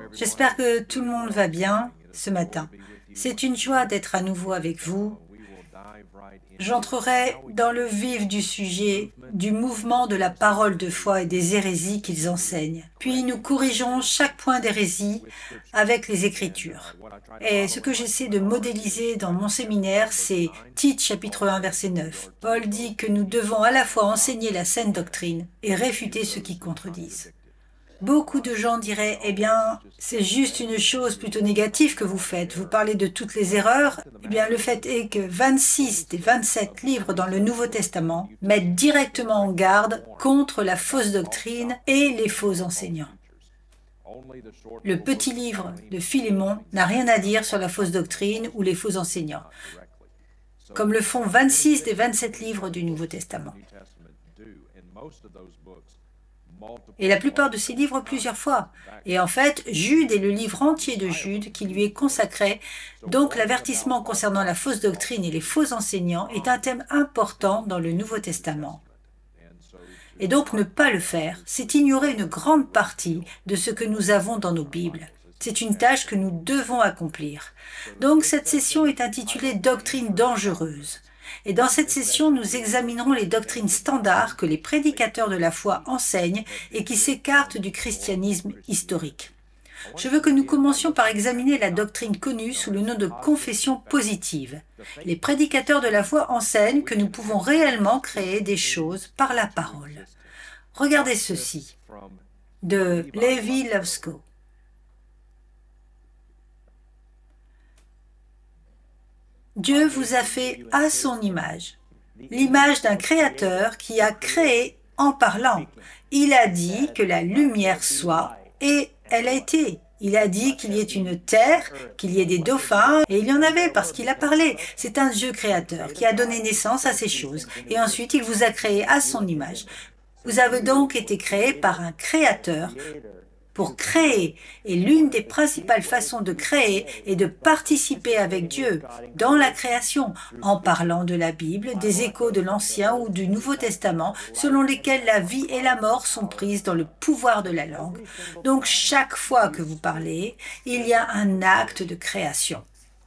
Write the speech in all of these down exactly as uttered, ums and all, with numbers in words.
J'espère que tout le monde va bien ce matin. C'est une joie d'être à nouveau avec vous. J'entrerai dans le vif du sujet du mouvement de la parole de foi et des hérésies qu'ils enseignent. Puis nous corrigerons chaque point d'hérésie avec les Écritures. Et ce que j'essaie de modéliser dans mon séminaire, c'est Tite chapitre un verset neuf. Paul dit que nous devons à la fois enseigner la saine doctrine et réfuter ceux qui contredisent. Beaucoup de gens diraient, eh bien, c'est juste une chose plutôt négative que vous faites. Vous parlez de toutes les erreurs. Eh bien, le fait est que vingt-six des vingt-sept livres dans le Nouveau Testament mettent directement en garde contre la fausse doctrine et les faux enseignants. Le petit livre de Philémon n'a rien à dire sur la fausse doctrine ou les faux enseignants, comme le font vingt-six des vingt-sept livres du Nouveau Testament. Et la plupart de ces livres plusieurs fois. Et en fait, Jude est le livre entier de Jude qui lui est consacré. Donc l'avertissement concernant la fausse doctrine et les faux enseignants est un thème important dans le Nouveau Testament. Et donc ne pas le faire, c'est ignorer une grande partie de ce que nous avons dans nos Bibles. C'est une tâche que nous devons accomplir. Donc cette session est intitulée « Doctrine dangereuse ». Et dans cette session, nous examinerons les doctrines standards que les prédicateurs de la foi enseignent et qui s'écartent du christianisme historique. Je veux que nous commencions par examiner la doctrine connue sous le nom de confession positive. Les prédicateurs de la foi enseignent que nous pouvons réellement créer des choses par la parole. Regardez ceci, de Levi Lusko. Dieu vous a fait à son image, l'image d'un créateur qui a créé en parlant. Il a dit que la lumière soit, et elle a été. Il a dit qu'il y ait une terre, qu'il y ait des dauphins, et il y en avait parce qu'il a parlé. C'est un Dieu créateur qui a donné naissance à ces choses, et ensuite il vous a créé à son image. Vous avez donc été créé par un créateur pour créer, et l'une des principales façons de créer est de participer avec Dieu dans la création, en parlant de la Bible, des échos de l'Ancien ou du Nouveau Testament, selon lesquels la vie et la mort sont prises dans le pouvoir de la langue. Donc chaque fois que vous parlez, il y a un acte de création.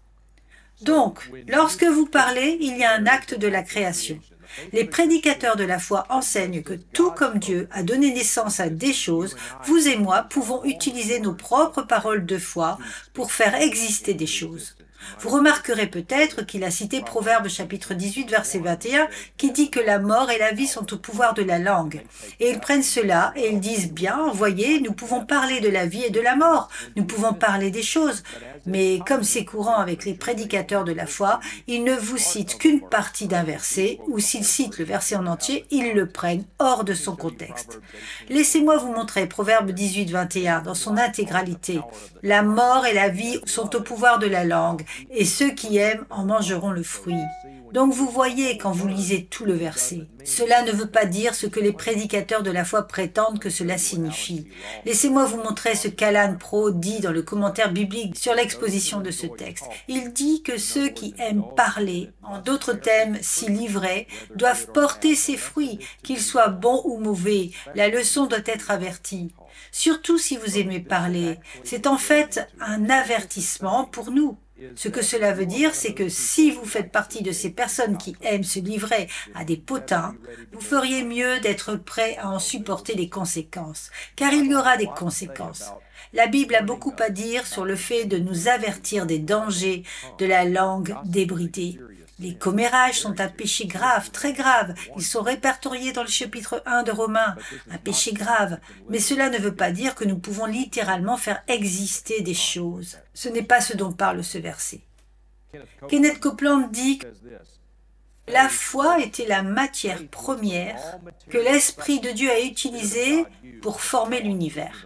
Donc, lorsque vous parlez, il y a un acte de la création. Les prédicateurs de la foi enseignent que tout comme Dieu a donné naissance à des choses, vous et moi pouvons utiliser nos propres paroles de foi pour faire exister des choses. Vous remarquerez peut-être qu'il a cité Proverbe chapitre dix-huit verset vingt et un qui dit que la mort et la vie sont au pouvoir de la langue. Et ils prennent cela et ils disent bien, voyez, nous pouvons parler de la vie et de la mort, nous pouvons parler des choses. Mais comme c'est courant avec les prédicateurs de la foi, ils ne vous citent qu'une partie d'un verset, ou s'ils citent le verset en entier, ils le prennent hors de son contexte. Laissez-moi vous montrer Proverbe dix-huit vingt et un dans son intégralité. La mort et la vie sont au pouvoir de la langue, et ceux qui aiment en mangeront le fruit. Donc vous voyez quand vous lisez tout le verset. Cela ne veut pas dire ce que les prédicateurs de la foi prétendent que cela signifie. Laissez-moi vous montrer ce qu'Alan Pro dit dans le commentaire biblique sur l'exposition de ce texte. Il dit que ceux qui aiment parler, en d'autres termes s'y livrer, doivent porter ses fruits, qu'ils soient bons ou mauvais. La leçon doit être avertie. Surtout si vous aimez parler. C'est en fait un avertissement pour nous. Ce que cela veut dire, c'est que si vous faites partie de ces personnes qui aiment se livrer à des potins, vous feriez mieux d'être prêt à en supporter les conséquences, car il y aura des conséquences. La Bible a beaucoup à dire sur le fait de nous avertir des dangers de la langue débridée. Les commérages sont un péché grave, très grave. Ils sont répertoriés dans le chapitre un de Romains, un péché grave. Mais cela ne veut pas dire que nous pouvons littéralement faire exister des choses. Ce n'est pas ce dont parle ce verset. Kenneth Copeland dit que la foi était la matière première que l'Esprit de Dieu a utilisée pour former l'univers.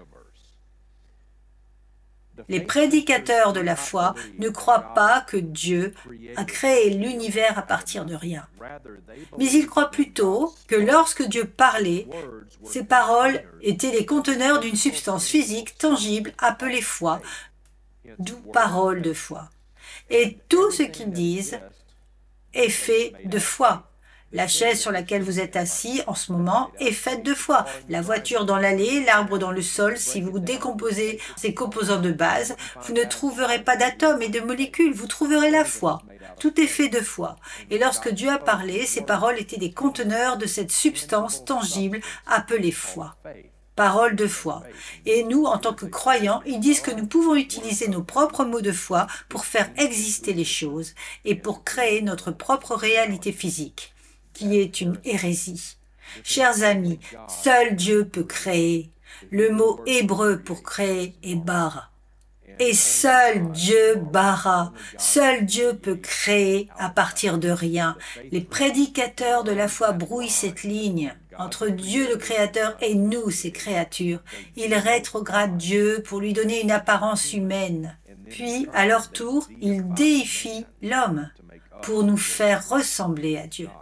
Les prédicateurs de la foi ne croient pas que Dieu a créé l'univers à partir de rien. Mais ils croient plutôt que lorsque Dieu parlait, ses paroles étaient les conteneurs d'une substance physique tangible appelée foi, d'où parole de foi. Et tout ce qu'ils disent est fait de foi. La chaise sur laquelle vous êtes assis en ce moment est faite de foi. La voiture dans l'allée, l'arbre dans le sol, si vous décomposez ces composants de base, vous ne trouverez pas d'atomes et de molécules, vous trouverez la foi. Tout est fait de foi. Et lorsque Dieu a parlé, ces paroles étaient des conteneurs de cette substance tangible appelée foi. Parole de foi. Et nous, en tant que croyants, ils disent que nous pouvons utiliser nos propres mots de foi pour faire exister les choses et pour créer notre propre réalité physique, qui est une hérésie. Chers amis, seul Dieu peut créer. Le mot hébreu pour créer est bara. Et seul Dieu bara, seul Dieu peut créer à partir de rien. Les prédicateurs de la foi brouillent cette ligne entre Dieu le Créateur et nous, ses créatures. Ils rétrogradent Dieu pour lui donner une apparence humaine. Puis, à leur tour, ils déifient l'homme pour nous faire ressembler à Dieu.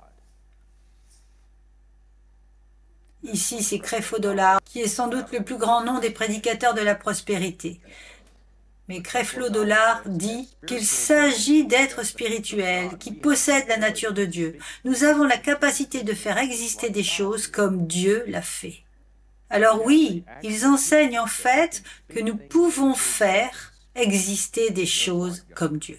Ici, c'est Creflo Dollar, qui est sans doute le plus grand nom des prédicateurs de la prospérité. Mais Creflo Dollar dit qu'il s'agit d'êtres spirituels qui possèdent la nature de Dieu. Nous avons la capacité de faire exister des choses comme Dieu l'a fait. Alors oui, ils enseignent en fait que nous pouvons faire exister des choses comme Dieu.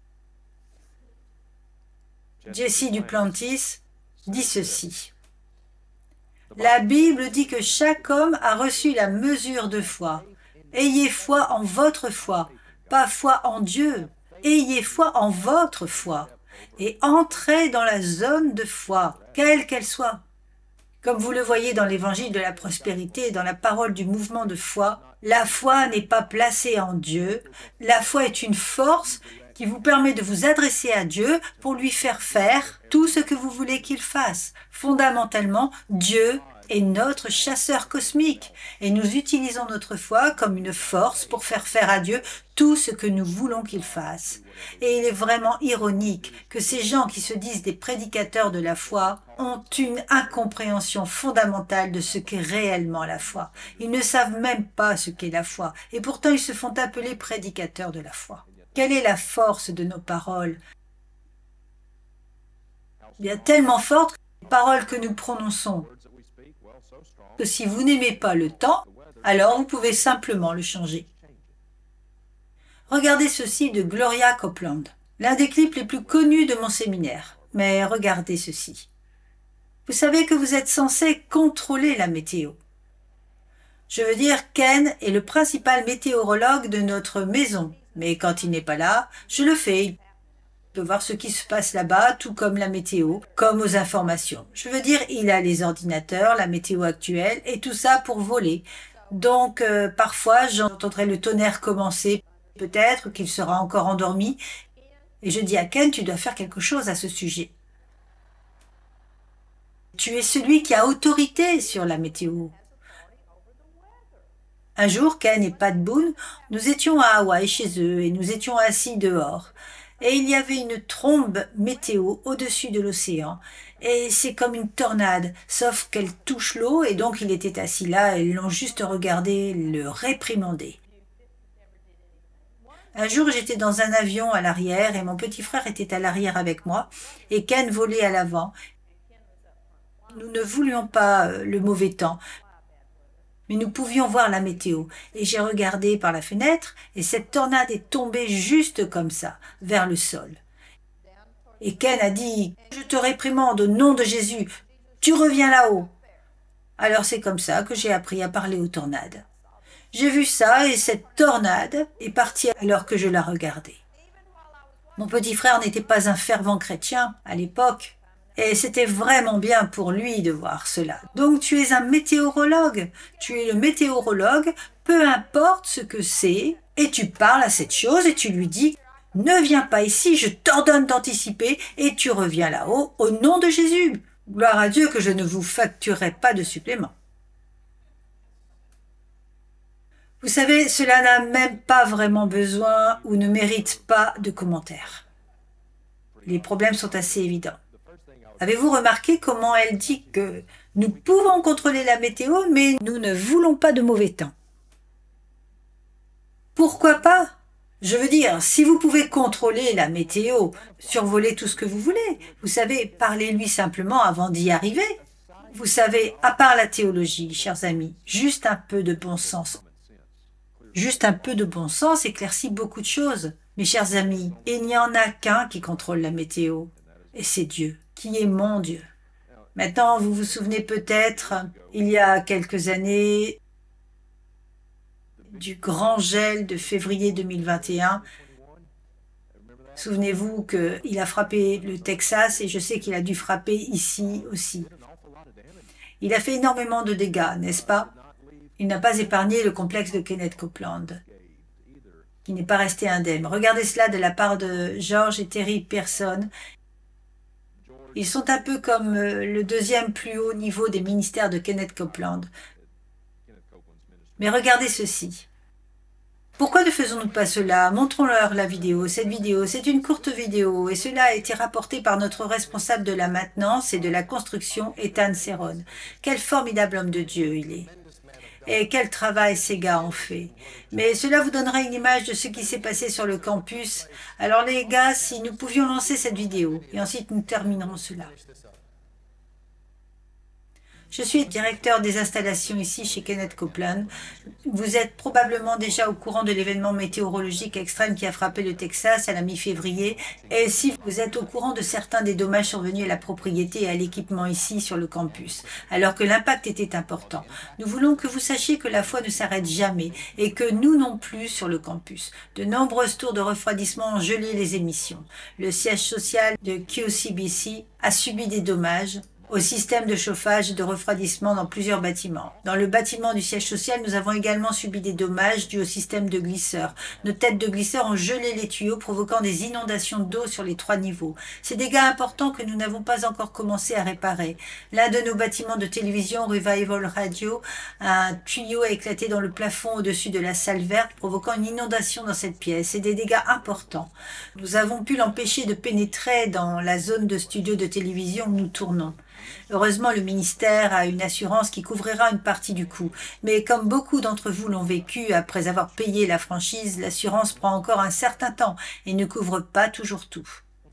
Jesse Duplantis dit ceci. La Bible dit que chaque homme a reçu la mesure de foi. Ayez foi en votre foi, pas foi en Dieu. Ayez foi en votre foi et entrez dans la zone de foi, quelle qu'elle soit. Comme vous le voyez dans l'évangile de la prospérité et dans la parole du mouvement de foi, la foi n'est pas placée en Dieu. La foi est une force qui vous permet de vous adresser à Dieu pour lui faire faire tout ce que vous voulez qu'il fasse. Fondamentalement, Dieu est notre chasseur cosmique et nous utilisons notre foi comme une force pour faire faire à Dieu tout ce que nous voulons qu'il fasse. Et il est vraiment ironique que ces gens qui se disent des prédicateurs de la foi ont une incompréhension fondamentale de ce qu'est réellement la foi. Ils ne savent même pas ce qu'est la foi et pourtant ils se font appeler prédicateurs de la foi. Quelle est la force de nos paroles? Bien tellement forte que les paroles que nous prononçons, que si vous n'aimez pas le temps, alors vous pouvez simplement le changer. Regardez ceci de Gloria Copeland, l'un des clips les plus connus de mon séminaire. Mais regardez ceci. Vous savez que vous êtes censé contrôler la météo. Je veux dire, Ken est le principal météorologue de notre maison, mais quand il n'est pas là, je le fais. Il peut voir ce qui se passe là-bas, tout comme la météo, comme aux informations. Je veux dire, il a les ordinateurs, la météo actuelle, et tout ça pour voler. Donc, euh, parfois, j'entendrai le tonnerre commencer, peut-être qu'il sera encore endormi, et je dis à Ken, tu dois faire quelque chose à ce sujet. Tu es celui qui a autorité sur la météo. Un jour, Ken et Pat Boone, nous étions à Hawaï chez eux et nous étions assis dehors. Et il y avait une trombe météo au-dessus de l'océan. Et c'est comme une tornade, sauf qu'elle touche l'eau et donc il était assis là et ils l'ont juste regardé, le réprimander. Un jour, j'étais dans un avion à l'arrière et mon petit frère était à l'arrière avec moi et Ken volait à l'avant. Nous ne voulions pas le mauvais temps, mais nous pouvions voir la météo. Et j'ai regardé par la fenêtre et cette tornade est tombée juste comme ça, vers le sol. Et Ken a dit « Je te réprimande au nom de Jésus, tu reviens là-haut ». Alors c'est comme ça que j'ai appris à parler aux tornades. J'ai vu ça et cette tornade est partie alors que je la regardais. Mon petit frère n'était pas un fervent chrétien à l'époque. Et c'était vraiment bien pour lui de voir cela. Donc tu es un météorologue. Tu es le météorologue, peu importe ce que c'est, et tu parles à cette chose et tu lui dis « Ne viens pas ici, je t'ordonne d'anticiper et tu reviens là-haut au nom de Jésus. Gloire à Dieu que je ne vous facturerai pas de supplément. » Vous savez, cela n'a même pas vraiment besoin ou ne mérite pas de commentaires. Les problèmes sont assez évidents. Avez-vous remarqué comment elle dit que nous pouvons contrôler la météo, mais nous ne voulons pas de mauvais temps? Pourquoi pas? Je veux dire, si vous pouvez contrôler la météo, survoler tout ce que vous voulez, vous savez, parlez-lui simplement avant d'y arriver. Vous savez, à part la théologie, chers amis, juste un peu de bon sens. Juste un peu de bon sens éclaircit beaucoup de choses. Mes chers amis, il n'y en a qu'un qui contrôle la météo, et c'est Dieu, qui est mon Dieu. Maintenant, vous vous souvenez peut-être, il y a quelques années, du grand gel de février deux mille vingt et un. Souvenez-vous qu'il a frappé le Texas et je sais qu'il a dû frapper ici aussi. Il a fait énormément de dégâts, n'est-ce pas? Il n'a pas épargné le complexe de Kenneth Copeland, qui n'est pas resté indemne. Regardez cela de la part de George et Terry Pearson. Ils sont un peu comme le deuxième plus haut niveau des ministères de Kenneth Copeland. Mais regardez ceci. Pourquoi ne faisons-nous pas cela? Montrons-leur la vidéo. Cette vidéo, c'est une courte vidéo et cela a été rapporté par notre responsable de la maintenance et de la construction, Ethan Serron. Quel formidable homme de Dieu il est. Et quel travail ces gars ont fait. Mais cela vous donnera une image de ce qui s'est passé sur le campus. Alors les gars, si nous pouvions lancer cette vidéo, et ensuite nous terminerons cela. Je suis directeur des installations ici chez Kenneth Copeland. Vous êtes probablement déjà au courant de l'événement météorologique extrême qui a frappé le Texas à la mi-février. Et si vous êtes au courant de certains des dommages survenus à la propriété et à l'équipement ici sur le campus, alors que l'impact était important. Nous voulons que vous sachiez que la foi ne s'arrête jamais et que nous non plus sur le campus. De nombreuses tours de refroidissement ont gelé les émissions. Le siège social de Q C B C a subi des dommages au système de chauffage et de refroidissement dans plusieurs bâtiments. Dans le bâtiment du siège social, nous avons également subi des dommages dus au système de glisseurs. Nos têtes de glisseurs ont gelé les tuyaux, provoquant des inondations d'eau sur les trois niveaux. Ces dégâts importants que nous n'avons pas encore commencé à réparer. L'un de nos bâtiments de télévision, Revival Radio, un tuyau a éclaté dans le plafond au-dessus de la salle verte, provoquant une inondation dans cette pièce et des dégâts importants. Nous avons pu l'empêcher de pénétrer dans la zone de studio de télévision où nous tournons. Heureusement, le ministère a une assurance qui couvrira une partie du coût. Mais comme beaucoup d'entre vous l'ont vécu après avoir payé la franchise, l'assurance prend encore un certain temps et ne couvre pas toujours tout.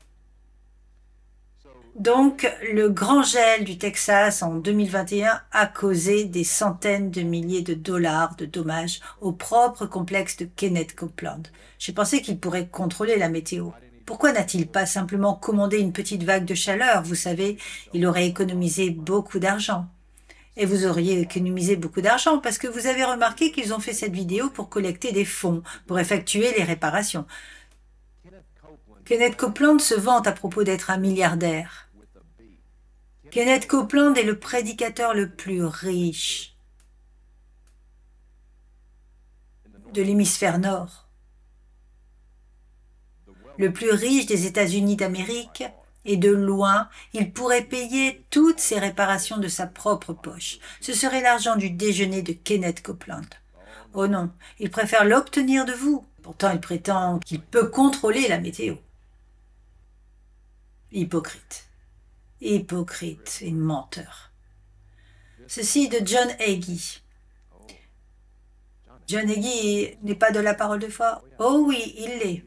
Donc, le grand gel du Texas en deux mille vingt et un a causé des centaines de milliers de dollars de dommages au propre complexe de Kenneth Copeland. J'ai pensé qu'il pourrait contrôler la météo. Pourquoi n'a-t-il pas simplement commandé une petite vague de chaleur? Vous savez, il aurait économisé beaucoup d'argent. Et vous auriez économisé beaucoup d'argent parce que vous avez remarqué qu'ils ont fait cette vidéo pour collecter des fonds, pour effectuer les réparations. Kenneth Copeland se vante à propos d'être un milliardaire. Kenneth Copeland est le prédicateur le plus riche de l'hémisphère nord. Le plus riche des États-Unis d'Amérique, et de loin, il pourrait payer toutes ces réparations de sa propre poche. Ce serait l'argent du déjeuner de Kenneth Copeland. Oh non, il préfère l'obtenir de vous. Pourtant, il prétend qu'il peut contrôler la météo. Hypocrite. Hypocrite et menteur. Ceci de John Hagee. John Hagee n'est pas de la parole de foi? Oh oui, il l'est.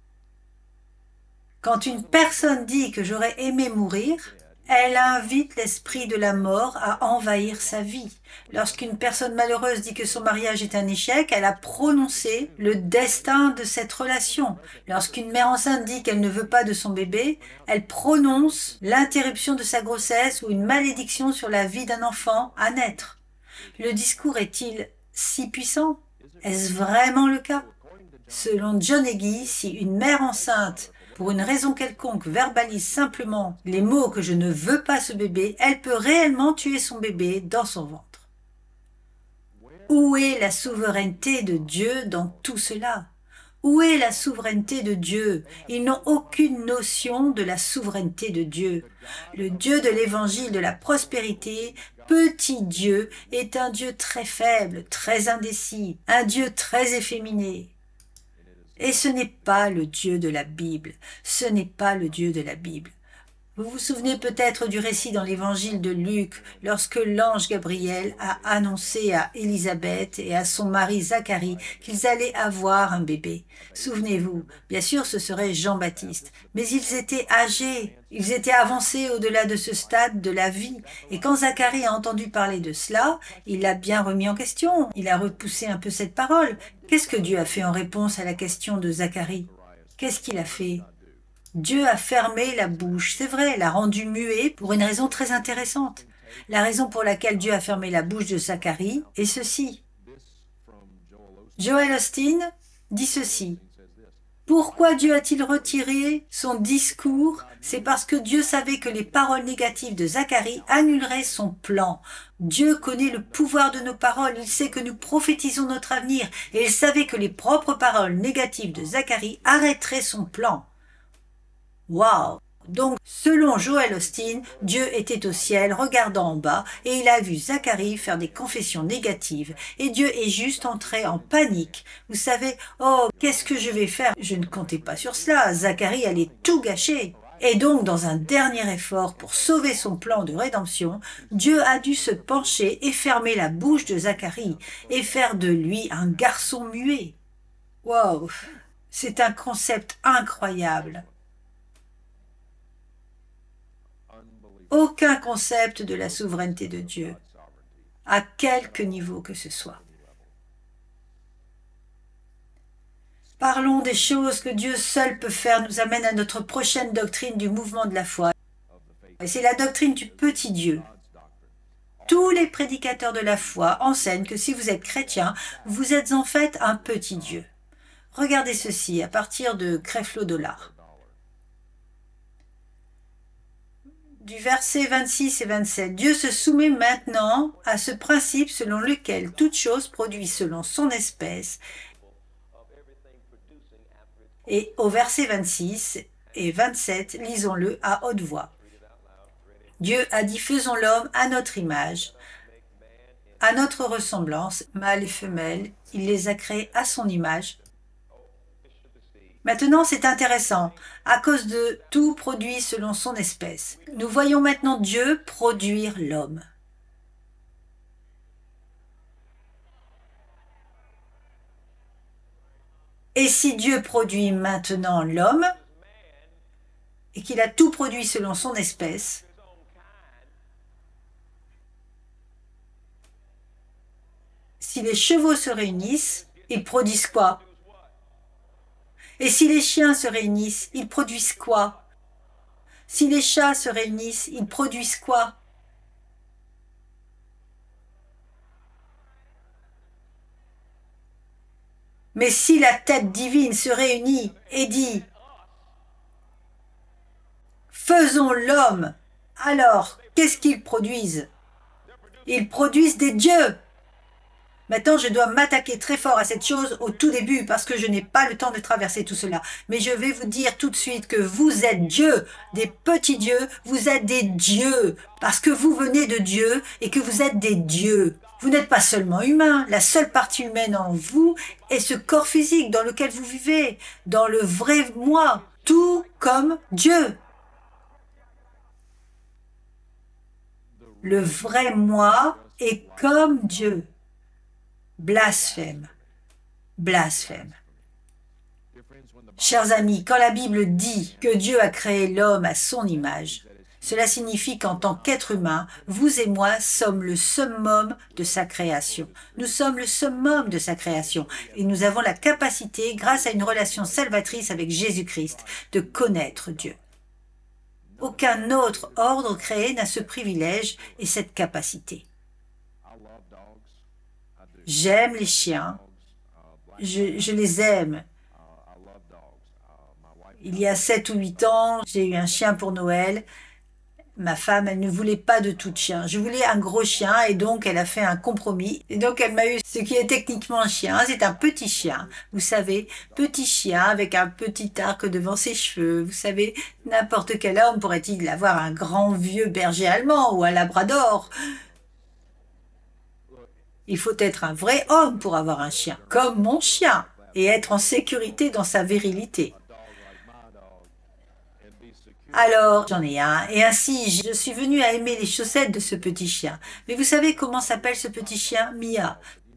Quand une personne dit que j'aurais aimé mourir, elle invite l'esprit de la mort à envahir sa vie. Lorsqu'une personne malheureuse dit que son mariage est un échec, elle a prononcé le destin de cette relation. Lorsqu'une mère enceinte dit qu'elle ne veut pas de son bébé, elle prononce l'interruption de sa grossesse ou une malédiction sur la vie d'un enfant à naître. Le discours est-il si puissant? Est-ce vraiment le cas? Selon John Hagee, si une mère enceinte pour une raison quelconque, verbalise simplement les mots que je ne veux pas ce bébé, elle peut réellement tuer son bébé dans son ventre. Où est la souveraineté de Dieu dans tout cela? Où est la souveraineté de Dieu? Ils n'ont aucune notion de la souveraineté de Dieu. Le Dieu de l'évangile de la prospérité, petit Dieu, est un Dieu très faible, très indécis, un Dieu très efféminé. Et ce n'est pas le Dieu de la Bible. Ce n'est pas le Dieu de la Bible. Vous vous souvenez peut-être du récit dans l'évangile de Luc, lorsque l'ange Gabriel a annoncé à Élisabeth et à son mari Zacharie qu'ils allaient avoir un bébé. Souvenez-vous, bien sûr ce serait Jean-Baptiste, mais ils étaient âgés, ils étaient avancés au-delà de ce stade de la vie. Et quand Zacharie a entendu parler de cela, il l'a bien remis en question, il a repoussé un peu cette parole. Qu'est-ce que Dieu a fait en réponse à la question de Zacharie? Qu'est-ce qu'il a fait? Dieu a fermé la bouche, c'est vrai, l'a rendu muet pour une raison très intéressante. La raison pour laquelle Dieu a fermé la bouche de Zacharie est ceci. Joel Osteen dit ceci. Pourquoi Dieu a-t-il retiré son discours? C'est parce que Dieu savait que les paroles négatives de Zacharie annuleraient son plan. Dieu connaît le pouvoir de nos paroles, il sait que nous prophétisons notre avenir, et il savait que les propres paroles négatives de Zacharie arrêteraient son plan. Waouh! Donc, selon Joel Osteen, Dieu était au ciel, regardant en bas, et il a vu Zacharie faire des confessions négatives. Et Dieu est juste entré en panique. Vous savez, oh, qu'est-ce que je vais faire? Je ne comptais pas sur cela. Zacharie allait tout gâcher. Et donc, dans un dernier effort pour sauver son plan de rédemption, Dieu a dû se pencher et fermer la bouche de Zacharie, et faire de lui un garçon muet. Waouh! C'est un concept incroyable. Aucun concept de la souveraineté de Dieu, à quelque niveau que ce soit. Parlons des choses que Dieu seul peut faire, nous amène à notre prochaine doctrine du mouvement de la foi. Et c'est la doctrine du petit Dieu. Tous les prédicateurs de la foi enseignent que si vous êtes chrétien, vous êtes en fait un petit Dieu. Regardez ceci à partir de Creflo Dollar. Du verset vingt-six et vingt-sept, Dieu se soumet maintenant à ce principe selon lequel toute chose produit selon son espèce. Et au verset vingt-six et vingt-sept, lisons-le à haute voix. Dieu a dit, faisons l'homme à notre image, à notre ressemblance, mâle et femelle, il les a créés à son image. Maintenant, c'est intéressant, à cause de tout produit selon son espèce. Nous voyons maintenant Dieu produire l'homme. Et si Dieu produit maintenant l'homme, et qu'il a tout produit selon son espèce, si les chevaux se réunissent, ils produisent quoi? Et si les chiens se réunissent, ils produisent quoi? Si les chats se réunissent, ils produisent quoi? Mais si la tête divine se réunit et dit « Faisons l'homme », alors qu'est-ce qu'ils produisent? Ils produisent des dieux. Maintenant, je dois m'attaquer très fort à cette chose au tout début parce que je n'ai pas le temps de traverser tout cela. Mais je vais vous dire tout de suite que vous êtes Dieu, des petits dieux, vous êtes des dieux parce que vous venez de Dieu et que vous êtes des dieux. Vous n'êtes pas seulement humain, la seule partie humaine en vous est ce corps physique dans lequel vous vivez, dans le vrai moi, tout comme Dieu. Le vrai moi est comme Dieu. Blasphème, blasphème. Chers amis, quand la Bible dit que Dieu a créé l'homme à son image, cela signifie qu'en tant qu'être humain, vous et moi sommes le summum de sa création. Nous sommes le summum de sa création et nous avons la capacité, grâce à une relation salvatrice avec Jésus-Christ, de connaître Dieu. Aucun autre ordre créé n'a ce privilège et cette capacité. J'aime les chiens, je, je les aime. Il y a sept ou huit ans, j'ai eu un chien pour Noël. Ma femme, elle ne voulait pas de tout chien. Je voulais un gros chien et donc elle a fait un compromis. Et donc elle m'a eu ce qui est techniquement un chien. C'est un petit chien, vous savez, petit chien avec un petit arc devant ses cheveux. Vous savez, n'importe quel homme pourrait-il avoir un grand vieux berger allemand ou un labrador. Il faut être un vrai homme pour avoir un chien, comme mon chien, et être en sécurité dans sa virilité. Alors, j'en ai un, et ainsi, je suis venue à aimer les chaussettes de ce petit chien. Mais vous savez comment s'appelle ce petit chien? Mia.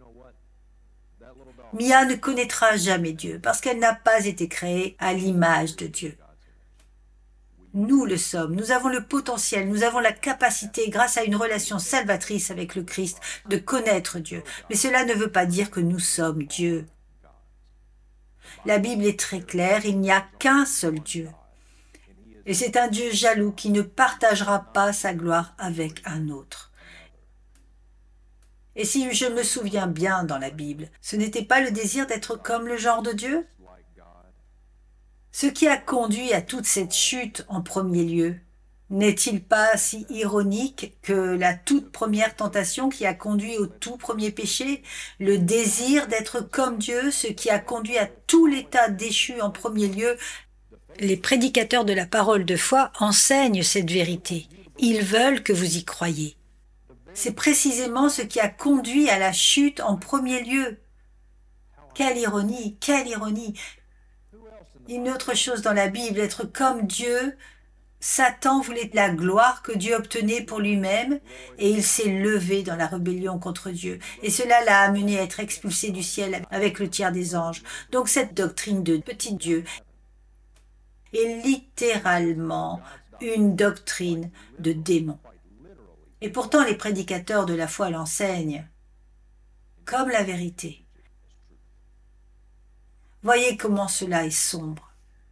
Mia ne connaîtra jamais Dieu, parce qu'elle n'a pas été créée à l'image de Dieu. Nous le sommes, nous avons le potentiel, nous avons la capacité, grâce à une relation salvatrice avec le Christ, de connaître Dieu. Mais cela ne veut pas dire que nous sommes Dieu. La Bible est très claire, il n'y a qu'un seul Dieu. Et c'est un Dieu jaloux qui ne partagera pas sa gloire avec un autre. Et si je me souviens bien dans la Bible, ce n'était pas le désir d'être comme le genre de Dieu? Ce qui a conduit à toute cette chute en premier lieu, n'est-il pas si ironique que la toute première tentation qui a conduit au tout premier péché, le désir d'être comme Dieu, ce qui a conduit à tout l'état déchu en premier lieu? Les prédicateurs de la parole de foi enseignent cette vérité. Ils veulent que vous y croyiez. C'est précisément ce qui a conduit à la chute en premier lieu. Quelle ironie, quelle ironie! Une autre chose dans la Bible, être comme Dieu, Satan voulait la gloire que Dieu obtenait pour lui-même et il s'est levé dans la rébellion contre Dieu. Et cela l'a amené à être expulsé du ciel avec le tiers des anges. Donc cette doctrine de petit Dieu est littéralement une doctrine de démon. Et pourtant les prédicateurs de la foi l'enseignent comme la vérité. Voyez comment cela est sombre.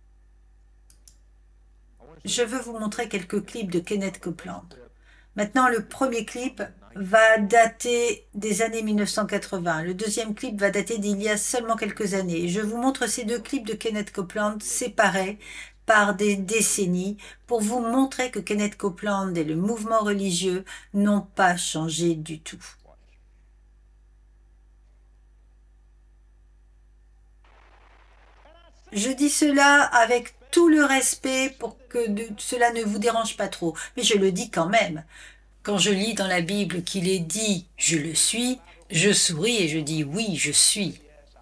Je veux vous montrer quelques clips de Kenneth Copeland. Maintenant, le premier clip va dater des années mille neuf cent quatre-vingts. Le deuxième clip va dater d'il y a seulement quelques années. Je vous montre ces deux clips de Kenneth Copeland séparés par des décennies pour vous montrer que Kenneth Copeland et le mouvement religieux n'ont pas changé du tout. Je dis cela avec tout le respect pour que de, cela ne vous dérange pas trop, mais je le dis quand même. Quand je lis dans la Bible qu'il est dit « je le suis », je souris et je dis « oui, je suis ».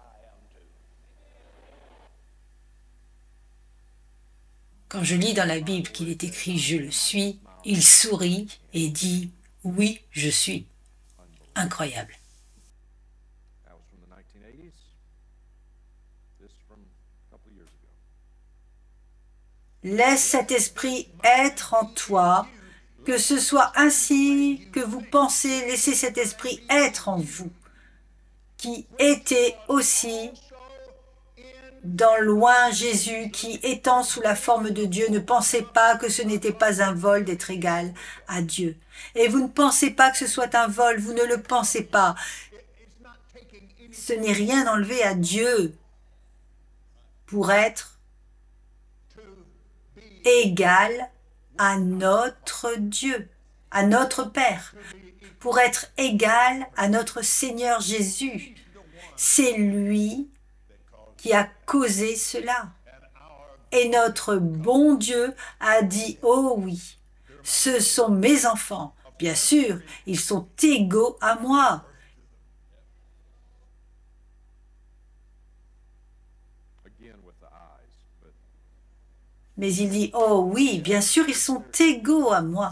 Quand je lis dans la Bible qu'il est écrit « je le suis », il sourit et dit « oui, je suis ». Incroyable. Laisse cet esprit être en toi, que ce soit ainsi que vous pensez, laissez cet esprit être en vous, qui était aussi dans loin Jésus, qui étant sous la forme de Dieu, ne pensait pas que ce n'était pas un vol d'être égal à Dieu. Et vous ne pensez pas que ce soit un vol, vous ne le pensez pas. Ce n'est rien enlevé à Dieu pour être égal à notre Dieu, à notre Père, pour être égal à notre Seigneur Jésus. C'est lui qui a causé cela. Et notre bon Dieu a dit « Oh oui, ce sont mes enfants. Bien sûr, ils sont égaux à moi. » Mais il dit « Oh oui, bien sûr, ils sont égaux à moi. »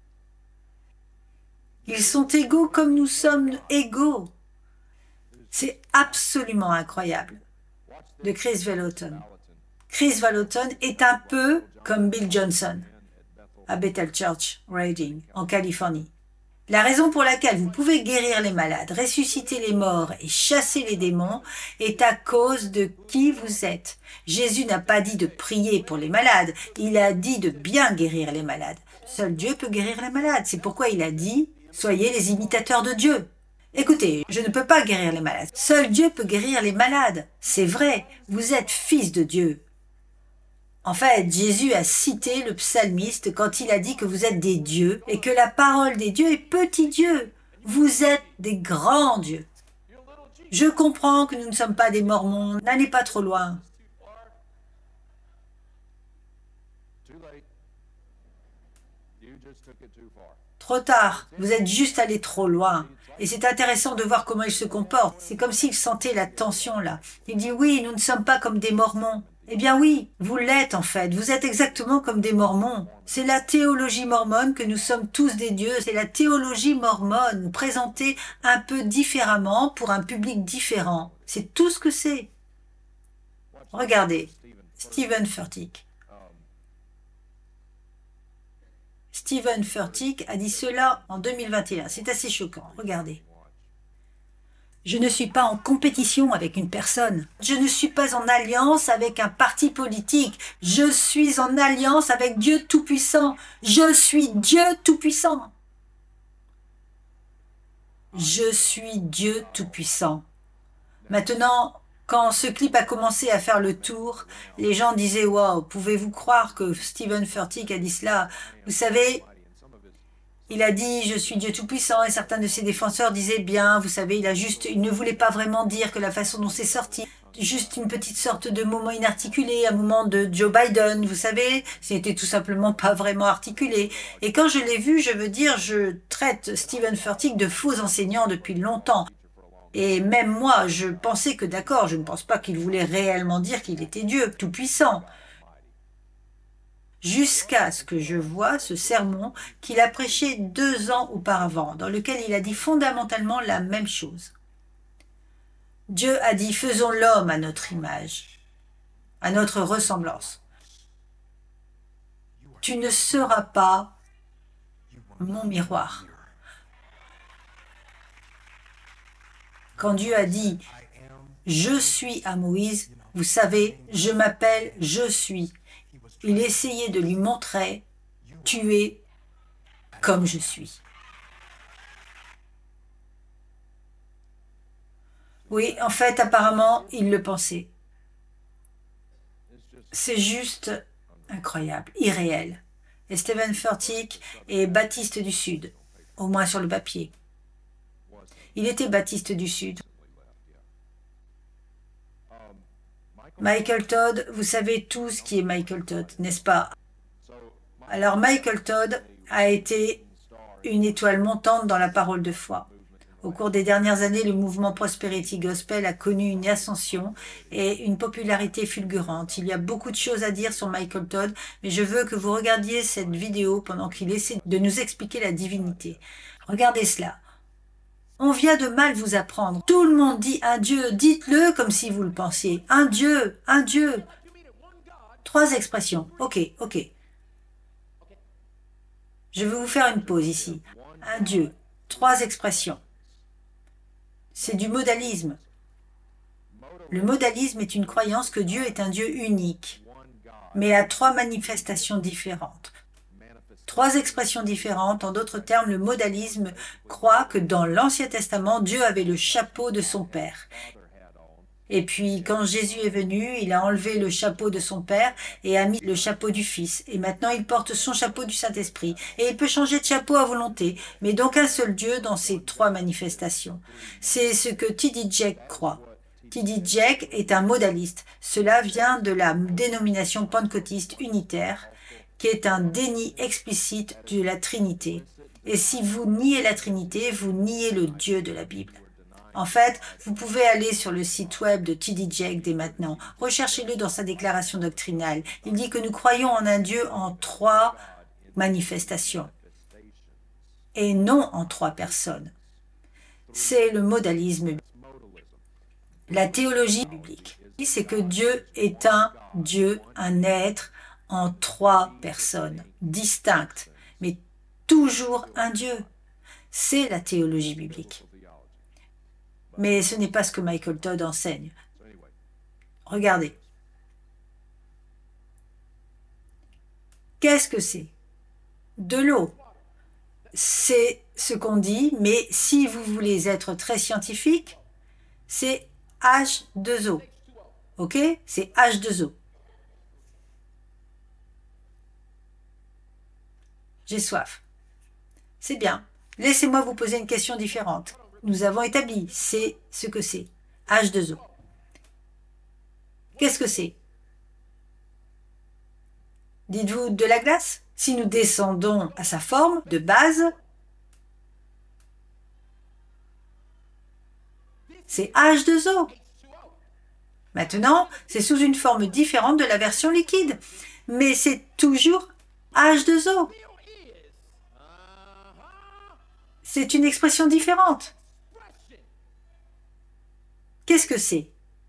Ils sont égaux comme nous sommes égaux. C'est absolument incroyable. De Chris Vallotton. Chris Vallotton est un peu comme Bill Johnson à Bethel Church, Reading, en Californie. La raison pour laquelle vous pouvez guérir les malades, ressusciter les morts et chasser les démons est à cause de qui vous êtes. Jésus n'a pas dit de prier pour les malades, il a dit de bien guérir les malades. Seul Dieu peut guérir les malades, c'est pourquoi il a dit « Soyez les imitateurs de Dieu ». Écoutez, je ne peux pas guérir les malades. Seul Dieu peut guérir les malades. C'est vrai, vous êtes fils de Dieu. En fait, Jésus a cité le psalmiste quand il a dit que vous êtes des dieux et que la parole des dieux est petit Dieu. Vous êtes des grands dieux. Je comprends que nous ne sommes pas des mormons. N'allez pas trop loin. Trop tard. Vous êtes juste allé trop loin. Et c'est intéressant de voir comment il se comporte. C'est comme s'il sentait la tension là. Il dit oui, nous ne sommes pas comme des mormons. Eh bien oui, vous l'êtes en fait, vous êtes exactement comme des mormons. C'est la théologie mormone que nous sommes tous des dieux, c'est la théologie mormone présentée un peu différemment pour un public différent. C'est tout ce que c'est. Regardez, Stephen Furtick. Stephen Furtick a dit cela en deux mille vingt et un. C'est assez choquant. Regardez. Je ne suis pas en compétition avec une personne. Je ne suis pas en alliance avec un parti politique. Je suis en alliance avec Dieu Tout-Puissant. Je suis Dieu Tout-Puissant. Je suis Dieu Tout-Puissant. Maintenant, quand ce clip a commencé à faire le tour, les gens disaient « Wow, pouvez-vous croire que Stephen Furtick a dit cela ?» Vous savez, il a dit « Je suis Dieu Tout-Puissant » et certains de ses défenseurs disaient « Bien, vous savez, il a juste, il ne voulait pas vraiment dire que la façon dont c'est sorti, juste une petite sorte de moment inarticulé, un moment de Joe Biden, vous savez, c'était tout simplement pas vraiment articulé. » Et quand je l'ai vu, je veux dire, je traite Stephen Furtick de faux enseignant depuis longtemps. Et même moi, je pensais que d'accord, je ne pense pas qu'il voulait réellement dire qu'il était Dieu Tout-Puissant. Jusqu'à ce que je vois ce sermon qu'il a prêché deux ans auparavant, dans lequel il a dit fondamentalement la même chose. Dieu a dit « Faisons l'homme à notre image, à notre ressemblance. Tu ne seras pas mon miroir. » Quand Dieu a dit « Je suis à Moïse », vous savez, je m'appelle « Je suis ». Il essayait de lui montrer « Tu es comme je suis ». Oui, en fait, apparemment, il le pensait. C'est juste incroyable, irréel. Et Stephen Furtick est baptiste du Sud, au moins sur le papier. Il était baptiste du Sud. Michael Todd, vous savez tous qui est Michael Todd, n'est-ce pas? Alors Michael Todd a été une étoile montante dans la parole de foi. Au cours des dernières années, le mouvement Prosperity Gospel a connu une ascension et une popularité fulgurante. Il y a beaucoup de choses à dire sur Michael Todd, mais je veux que vous regardiez cette vidéo pendant qu'il essaie de nous expliquer la divinité. Regardez cela. On vient de mal vous apprendre. Tout le monde dit un Dieu. Dites-le comme si vous le pensiez. Un Dieu, un Dieu. Trois expressions. Ok, ok. Je vais vous faire une pause ici. Un Dieu. Trois expressions. C'est du modalisme. Le modalisme est une croyance que Dieu est un Dieu unique, mais à trois manifestations différentes. Trois expressions différentes. En d'autres termes, le modalisme croit que dans l'Ancien Testament, Dieu avait le chapeau de son Père. Et puis, quand Jésus est venu, il a enlevé le chapeau de son Père et a mis le chapeau du Fils. Et maintenant, il porte son chapeau du Saint-Esprit. Et il peut changer de chapeau à volonté, mais donc un seul Dieu dans ces trois manifestations. C'est ce que T D Jakes croit. T D Jakes est un modaliste. Cela vient de la dénomination pentecôtiste unitaire, qui est un déni explicite de la Trinité. Et si vous niez la Trinité, vous niez le Dieu de la Bible. En fait, vous pouvez aller sur le site web de T D Jakes dès maintenant. Recherchez-le dans sa déclaration doctrinale. Il dit que nous croyons en un Dieu en trois manifestations et non en trois personnes. C'est le modalisme. La théologie biblique, c'est que Dieu est un Dieu, un être en trois personnes distinctes, mais toujours un Dieu. C'est la théologie biblique. Mais ce n'est pas ce que Michael Todd enseigne. Regardez. Qu'est-ce que c'est? De l'eau. C'est ce qu'on dit, mais si vous voulez être très scientifique, c'est H deux O. Ok? C'est H deux O. J'ai soif. C'est bien. Laissez-moi vous poser une question différente. Nous avons établi, c'est ce que c'est. H deux O. Qu'est-ce que c'est? Dites-vous de la glace? Si nous descendons à sa forme de base, c'est H deux O. Maintenant, c'est sous une forme différente de la version liquide, mais c'est toujours H deux O. C'est une expression différente. Qu'est-ce que c'est?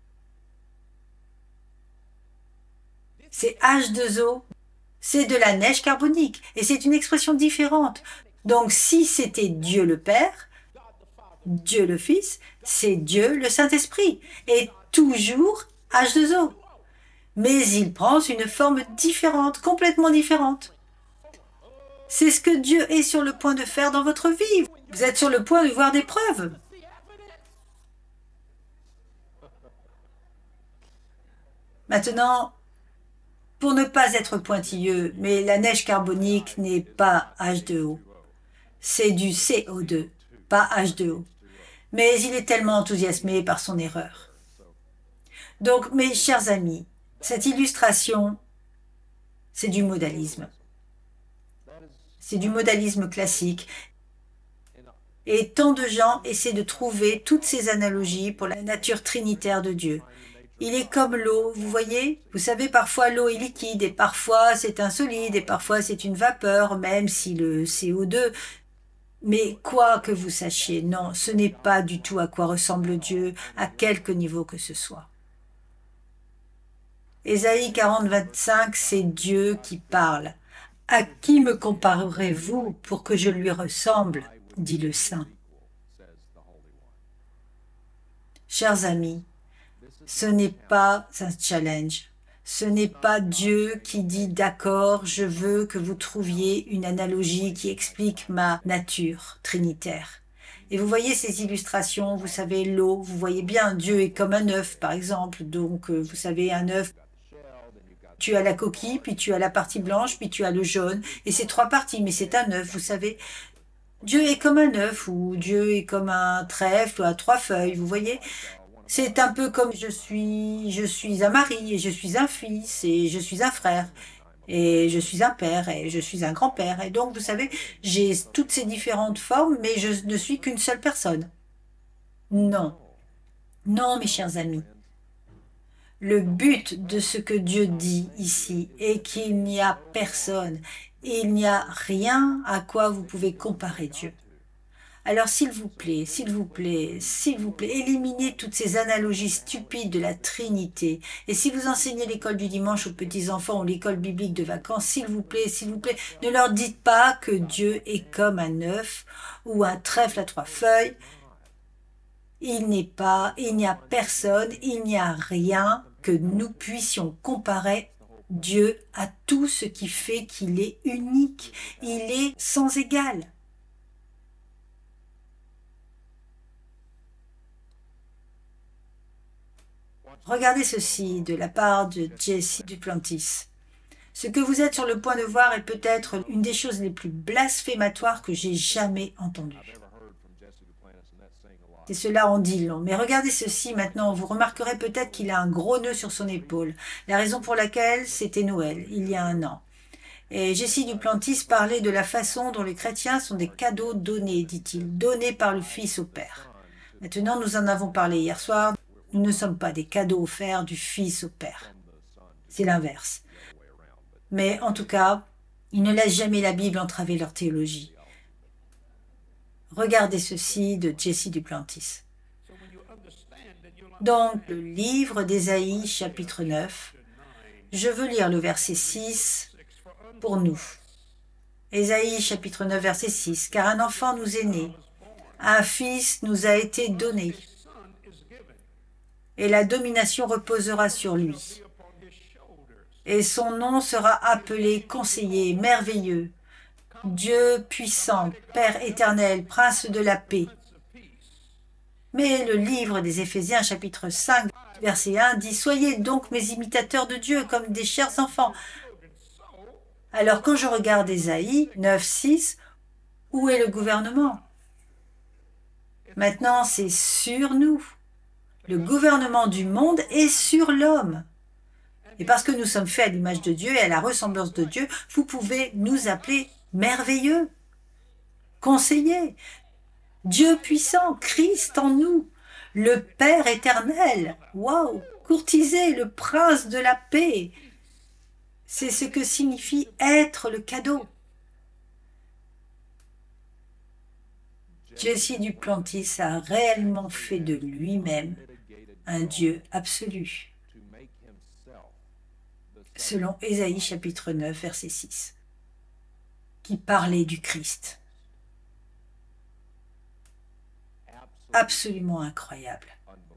C'est H deux O. C'est de la neige carbonique et c'est une expression différente. Donc si c'était Dieu le Père, Dieu le Fils, c'est Dieu le Saint-Esprit et toujours H deux O. Mais il prend une forme différente, complètement différente. C'est ce que Dieu est sur le point de faire dans votre vie. Vous êtes sur le point de voir des preuves. Maintenant, pour ne pas être pointilleux, mais la neige carbonique n'est pas H deux O. C'est du C O deux, pas H deux O. Mais il est tellement enthousiasmé par son erreur. Donc, mes chers amis, cette illustration, c'est du modalisme. C'est du modalisme classique. Et tant de gens essaient de trouver toutes ces analogies pour la nature trinitaire de Dieu. Il est comme l'eau, vous voyez? Vous savez, parfois l'eau est liquide et parfois c'est un solide et parfois c'est une vapeur, même si le C O deux... Mais quoi que vous sachiez, non, ce n'est pas du tout à quoi ressemble Dieu, à quelque niveau que ce soit. Ésaïe quarante, vingt-cinq, c'est Dieu qui parle. « À qui me comparerez-vous pour que je lui ressemble ?» dit le Saint. Chers amis, ce n'est pas un challenge. Ce n'est pas Dieu qui dit « D'accord, je veux que vous trouviez une analogie qui explique ma nature trinitaire. » Et vous voyez ces illustrations, vous savez, l'eau, vous voyez bien, Dieu est comme un œuf, par exemple. Donc, vous savez, un œuf, tu as la coquille, puis tu as la partie blanche, puis tu as le jaune. Et c'est trois parties, mais c'est un œuf, vous savez. Dieu est comme un œuf, ou Dieu est comme un trèfle, ou à trois feuilles, vous voyez. C'est un peu comme je suis, je suis un mari, et je suis un fils, et je suis un frère, et je suis un père, et je suis un grand-père. Et donc, vous savez, j'ai toutes ces différentes formes, mais je ne suis qu'une seule personne. Non. Non, mes chers amis. Le but de ce que Dieu dit ici est qu'il n'y a personne, et il n'y a rien à quoi vous pouvez comparer Dieu. Alors s'il vous plaît, s'il vous plaît, s'il vous plaît, éliminez toutes ces analogies stupides de la Trinité. Et si vous enseignez l'école du dimanche aux petits-enfants ou l'école biblique de vacances, s'il vous plaît, s'il vous plaît, ne leur dites pas que Dieu est comme un œuf ou un trèfle à trois feuilles. Il n'est pas, il n'y a personne, il n'y a rien que nous puissions comparer Dieu à tout ce qui fait qu'il est unique. Il est sans égal. Regardez ceci de la part de Jesse Duplantis. Ce que vous êtes sur le point de voir est peut-être une des choses les plus blasphématoires que j'ai jamais entendues. Et cela en dit long. Mais regardez ceci maintenant, vous remarquerez peut-être qu'il a un gros nœud sur son épaule. La raison pour laquelle c'était Noël, il y a un an. Et Jesse Duplantis parlait de la façon dont les chrétiens sont des cadeaux donnés, dit-il, donnés par le Fils au Père. Maintenant, nous en avons parlé hier soir. Nous ne sommes pas des cadeaux offerts du Fils au Père. C'est l'inverse. Mais en tout cas, ils ne laissent jamais la Bible entraver leur théologie. Regardez ceci de Jesse Duplantis. Donc, le livre d'Ésaïe, chapitre neuf, je veux lire le verset six pour nous. Ésaïe, chapitre neuf, verset six. « Car un enfant nous est né, un fils nous a été donné, et la domination reposera sur lui. Et son nom sera appelé Conseiller, Merveilleux, Dieu puissant, Père éternel, Prince de la paix. » Mais le livre des Éphésiens, chapitre cinq, verset un, dit « Soyez donc mes imitateurs de Dieu, comme des chers enfants. » Alors quand je regarde Ésaïe neuf, six, où est le gouvernement? Maintenant, c'est sur nous. Le gouvernement du monde est sur l'homme. Et parce que nous sommes faits à l'image de Dieu et à la ressemblance de Dieu, vous pouvez nous appeler merveilleux, conseiller, Dieu puissant, Christ en nous, le Père éternel. Waouh! courtiser le prince de la paix. C'est ce que signifie être le cadeau. Jesse Duplantis a réellement fait de lui-même un Dieu absolu, selon Ésaïe chapitre neuf, verset six, qui parlait du Christ. Absolument incroyable.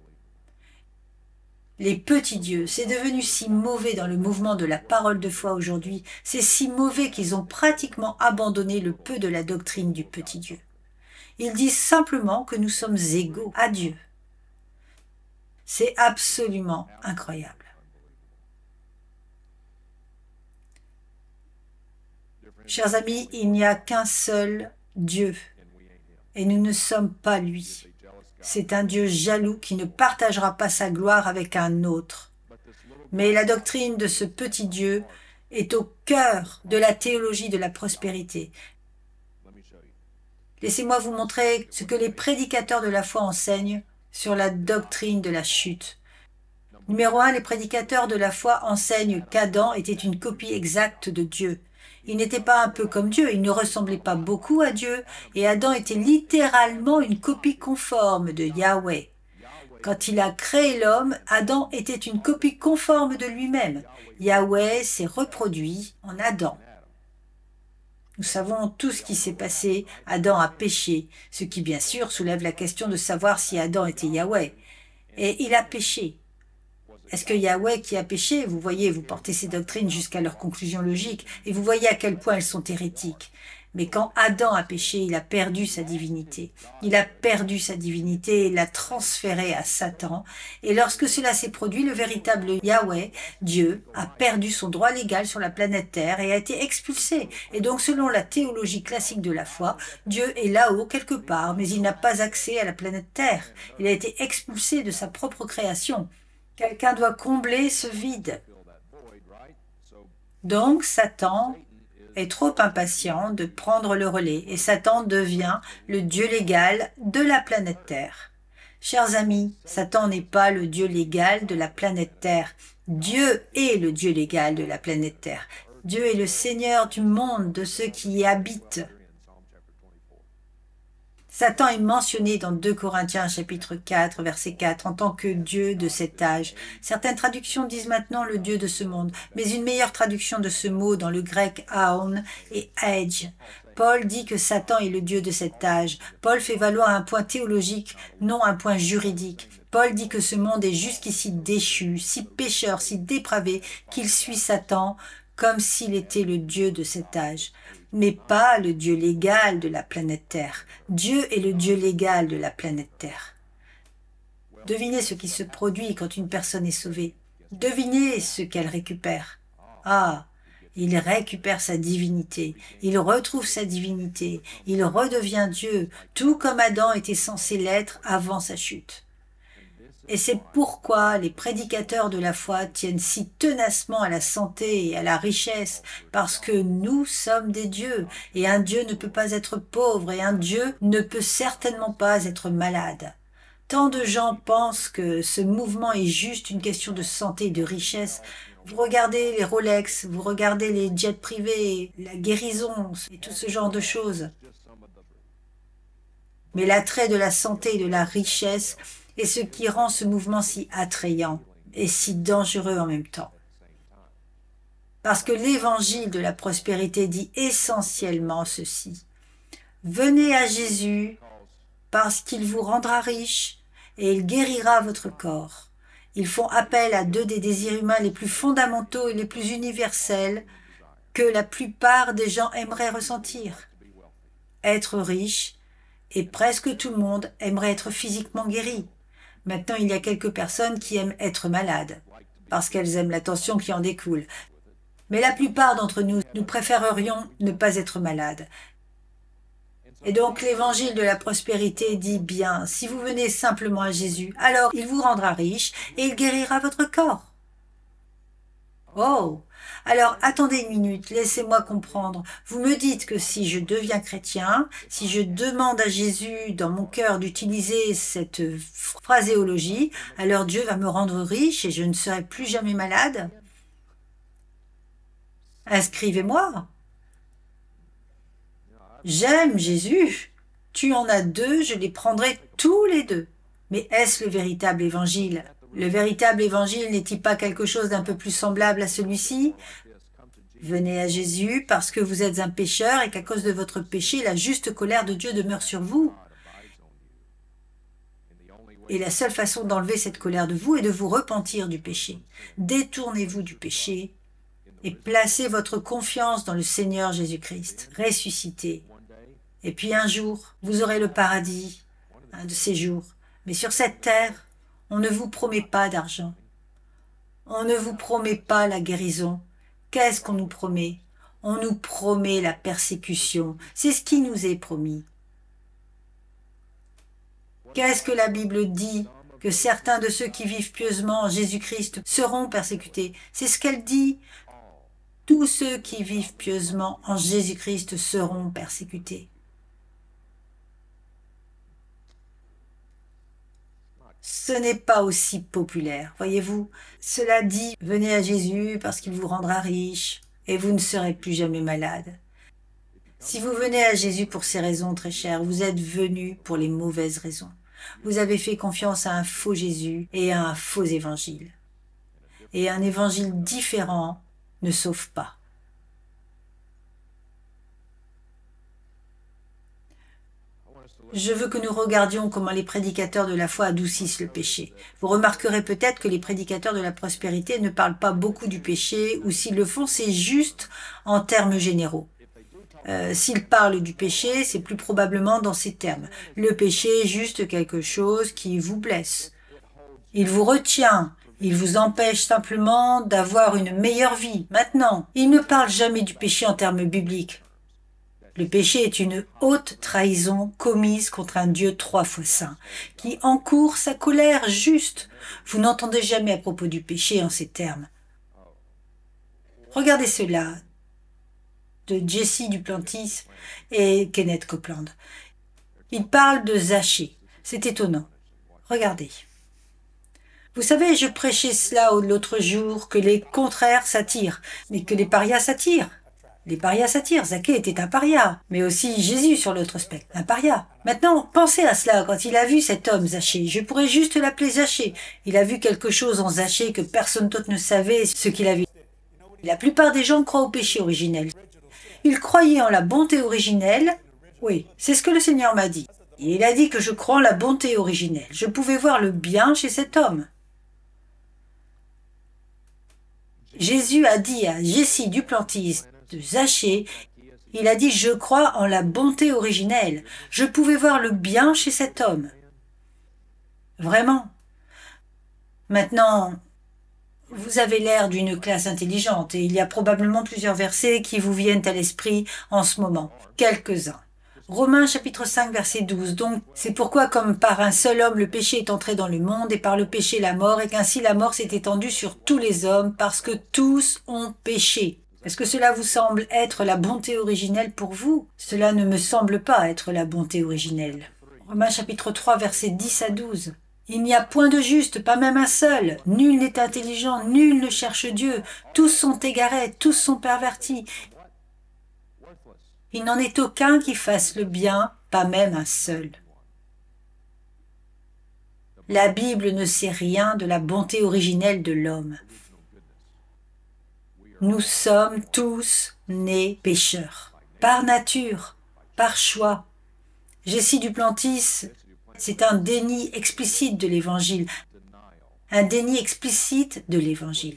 Les petits dieux, c'est devenu si mauvais dans le mouvement de la parole de foi aujourd'hui, c'est si mauvais qu'ils ont pratiquement abandonné le peu de la doctrine du petit Dieu. Ils disent simplement que nous sommes égaux à Dieu. C'est absolument incroyable. Chers amis, il n'y a qu'un seul Dieu et nous ne sommes pas lui. C'est un Dieu jaloux qui ne partagera pas sa gloire avec un autre. Mais la doctrine de ce petit Dieu est au cœur de la théologie de la prospérité. Laissez-moi vous montrer ce que les prédicateurs de la foi enseignent sur la doctrine de la chute. Numéro un, les prédicateurs de la foi enseignent qu'Adam était une copie exacte de Dieu. Il n'était pas un peu comme Dieu, il ne ressemblait pas beaucoup à Dieu, et Adam était littéralement une copie conforme de Yahweh. Quand il a créé l'homme, Adam était une copie conforme de lui-même. Yahweh s'est reproduit en Adam. Nous savons tout ce qui s'est passé. Adam a péché, ce qui bien sûr soulève la question de savoir si Adam était Yahweh. Et il a péché. Est-ce que Yahweh qui a péché? Vous voyez, vous portez ces doctrines jusqu'à leur conclusion logique, et vous voyez à quel point elles sont hérétiques. Mais quand Adam a péché, il a perdu sa divinité. Il a perdu sa divinité et l'a transférée à Satan. Et lorsque cela s'est produit, le véritable Yahweh, Dieu, a perdu son droit légal sur la planète Terre et a été expulsé. Et donc, selon la théologie classique de la foi, Dieu est là-haut quelque part, mais il n'a pas accès à la planète Terre. Il a été expulsé de sa propre création. Quelqu'un doit combler ce vide. Donc, Satan est trop impatient de prendre le relais et Satan devient le Dieu légal de la planète Terre. Chers amis, Satan n'est pas le Dieu légal de la planète Terre. Dieu est le Dieu légal de la planète Terre. Dieu est le Seigneur du monde, de ceux qui y habitent. Satan est mentionné dans deux Corinthiens chapitre quatre, verset quatre, en tant que Dieu de cet âge. Certaines traductions disent maintenant le Dieu de ce monde, mais une meilleure traduction de ce mot dans le grec aon est age. Paul dit que Satan est le Dieu de cet âge. Paul fait valoir un point théologique, non un point juridique. Paul dit que ce monde est jusqu'ici déchu, si pécheur, si dépravé, qu'il suit Satan comme s'il était le Dieu de cet âge. Mais pas le Dieu légal de la planète Terre. Dieu est le Dieu légal de la planète Terre. Devinez ce qui se produit quand une personne est sauvée. Devinez ce qu'elle récupère. Ah, il récupère sa divinité, il retrouve sa divinité, il redevient Dieu, tout comme Adam était censé l'être avant sa chute. Et c'est pourquoi les prédicateurs de la foi tiennent si tenacement à la santé et à la richesse, parce que nous sommes des dieux, et un Dieu ne peut pas être pauvre, et un Dieu ne peut certainement pas être malade. Tant de gens pensent que ce mouvement est juste une question de santé et de richesse. Vous regardez les Rolex, vous regardez les jets privés, la guérison et tout ce genre de choses. Mais l'attrait de la santé et de la richesse est ce qui rend ce mouvement si attrayant et si dangereux en même temps. Parce que l'évangile de la prospérité dit essentiellement ceci. Venez à Jésus parce qu'il vous rendra riche et il guérira votre corps. Ils font appel à deux des désirs humains les plus fondamentaux et les plus universels que la plupart des gens aimeraient ressentir. Être riche, et presque tout le monde aimerait être physiquement guéri. Maintenant, il y a quelques personnes qui aiment être malades, parce qu'elles aiment l'attention qui en découle. Mais la plupart d'entre nous, nous préférerions ne pas être malades. Et donc l'évangile de la prospérité dit bien, si vous venez simplement à Jésus, alors il vous rendra riche et il guérira votre corps. Oh, alors attendez une minute, laissez-moi comprendre. Vous me dites que si je deviens chrétien, si je demande à Jésus dans mon cœur d'utiliser cette phraséologie, alors Dieu va me rendre riche et je ne serai plus jamais malade? Inscrivez-moi. J'aime Jésus. Tu en as deux, je les prendrai tous les deux. Mais est-ce le véritable évangile? Le véritable évangile n'est-il pas quelque chose d'un peu plus semblable à celui-ci? Venez à Jésus parce que vous êtes un pécheur et qu'à cause de votre péché, la juste colère de Dieu demeure sur vous. Et la seule façon d'enlever cette colère de vous est de vous repentir du péché. Détournez-vous du péché et placez votre confiance dans le Seigneur Jésus-Christ, ressuscité. Et puis un jour, vous aurez le paradis, un de ces jours. Mais sur cette terre, on ne vous promet pas d'argent. On ne vous promet pas la guérison. Qu'est-ce qu'on nous promet? On nous promet la persécution. C'est ce qui nous est promis. Qu'est-ce que la Bible dit? Que certains de ceux qui vivent pieusement en Jésus-Christ seront persécutés. C'est ce qu'elle dit. Tous ceux qui vivent pieusement en Jésus-Christ seront persécutés. Ce n'est pas aussi populaire, voyez-vous. Cela dit, venez à Jésus parce qu'il vous rendra riche et vous ne serez plus jamais malade. Si vous venez à Jésus pour ces raisons très chères, vous êtes venu pour les mauvaises raisons. Vous avez fait confiance à un faux Jésus et à un faux évangile. Et un évangile différent ne sauve pas. Je veux que nous regardions comment les prédicateurs de la foi adoucissent le péché. Vous remarquerez peut-être que les prédicateurs de la prospérité ne parlent pas beaucoup du péché, ou s'ils le font, c'est juste en termes généraux. Euh, s'ils parlent du péché, c'est plus probablement dans ces termes. Le péché est juste quelque chose qui vous blesse. Il vous retient. Il vous empêche simplement d'avoir une meilleure vie. Maintenant, il ne parle jamais du péché en termes bibliques. Le péché est une haute trahison commise contre un Dieu trois fois saint, qui encourt sa colère juste. Vous n'entendez jamais à propos du péché en ces termes. Regardez cela, de Jesse Duplantis et Kenneth Copeland. Ils parlent de Zachée. C'est étonnant. Regardez. Vous savez, je prêchais cela l'autre jour, que les contraires s'attirent, mais que les parias s'attirent. Les parias s'attirent. Zaché était un paria, mais aussi Jésus sur l'autre spectre, un paria. Maintenant, pensez à cela quand il a vu cet homme Zachée. Je pourrais juste l'appeler Zachée. Il a vu quelque chose en Zachée que personne d'autre ne savait ce qu'il a vu. La plupart des gens croient au péché originel. Ils croyaient en la bonté originelle. Oui, c'est ce que le Seigneur m'a dit. Et il a dit que je crois en la bonté originelle. Je pouvais voir le bien chez cet homme. Jésus a dit à Jesse Duplantis de Zachée, il a dit « Je crois en la bonté originelle. Je pouvais voir le bien chez cet homme. » Vraiment. Maintenant, vous avez l'air d'une classe intelligente et il y a probablement plusieurs versets qui vous viennent à l'esprit en ce moment. Quelques-uns. Romains chapitre cinq verset douze. Donc, c'est pourquoi comme par un seul homme le péché est entré dans le monde et par le péché la mort et qu'ainsi la mort s'est étendue sur tous les hommes parce que tous ont péché. Est-ce que cela vous semble être la bonté originelle pour vous? Cela ne me semble pas être la bonté originelle. Romains chapitre trois verset dix à douze. Il n'y a point de juste, pas même un seul. Nul n'est intelligent, nul ne cherche Dieu. Tous sont égarés, tous sont pervertis. Il n'en est aucun qui fasse le bien, pas même un seul. La Bible ne sait rien de la bonté originelle de l'homme. Nous sommes tous nés pécheurs, par nature, par choix. Jesse Duplantis, c'est un déni explicite de l'Évangile, un déni explicite de l'Évangile.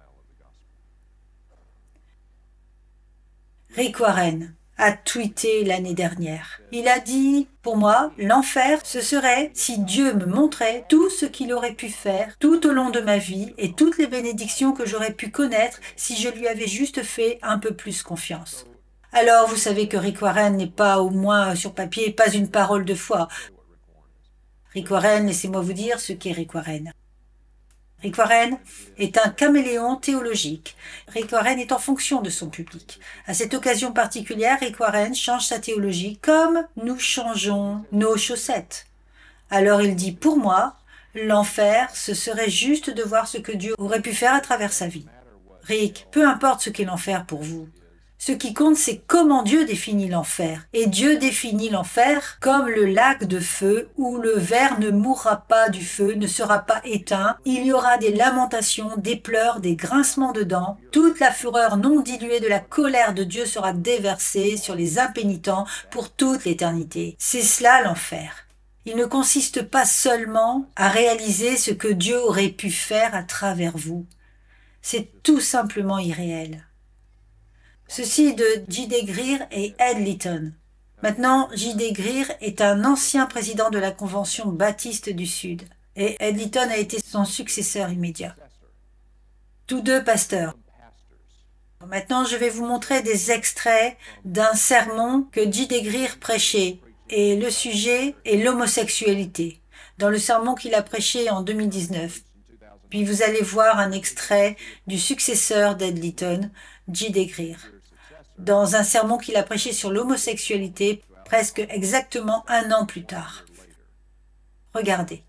Rick Warren a tweeté l'année dernière. Il a dit, pour moi, l'enfer, ce serait si Dieu me montrait tout ce qu'il aurait pu faire tout au long de ma vie et toutes les bénédictions que j'aurais pu connaître si je lui avais juste fait un peu plus confiance. Alors, vous savez que Rick Warren n'est pas, au moins sur papier, pas une parole de foi. Rick Warren, laissez-moi vous dire ce qu'est Rick Warren. Rick Warren est un caméléon théologique. Rick Warren est en fonction de son public. À cette occasion particulière, Rick Warren change sa théologie comme nous changeons nos chaussettes. Alors il dit, pour moi, l'enfer, ce serait juste de voir ce que Dieu aurait pu faire à travers sa vie. Rick, peu importe ce qu'est l'enfer pour vous. Ce qui compte, c'est comment Dieu définit l'enfer. Et Dieu définit l'enfer comme le lac de feu où le ver ne mourra pas du feu, ne sera pas éteint. Il y aura des lamentations, des pleurs, des grincements de dents. Toute la fureur non diluée de la colère de Dieu sera déversée sur les impénitents pour toute l'éternité. C'est cela l'enfer. Il ne consiste pas seulement à réaliser ce que Dieu aurait pu faire à travers vous. C'est tout simplement irréel. Ceci de J D Greear et Ed Litton. Maintenant, J D Greear est un ancien président de la Convention baptiste du Sud et Ed Litton a été son successeur immédiat. Tous deux pasteurs. Maintenant, je vais vous montrer des extraits d'un sermon que J D Greear prêchait et le sujet est l'homosexualité, dans le sermon qu'il a prêché en deux mille dix-neuf. Puis vous allez voir un extrait du successeur d'Ed Litton, J D Greear, dans un sermon qu'il a prêché sur l'homosexualité presque exactement un an plus tard. Regardez.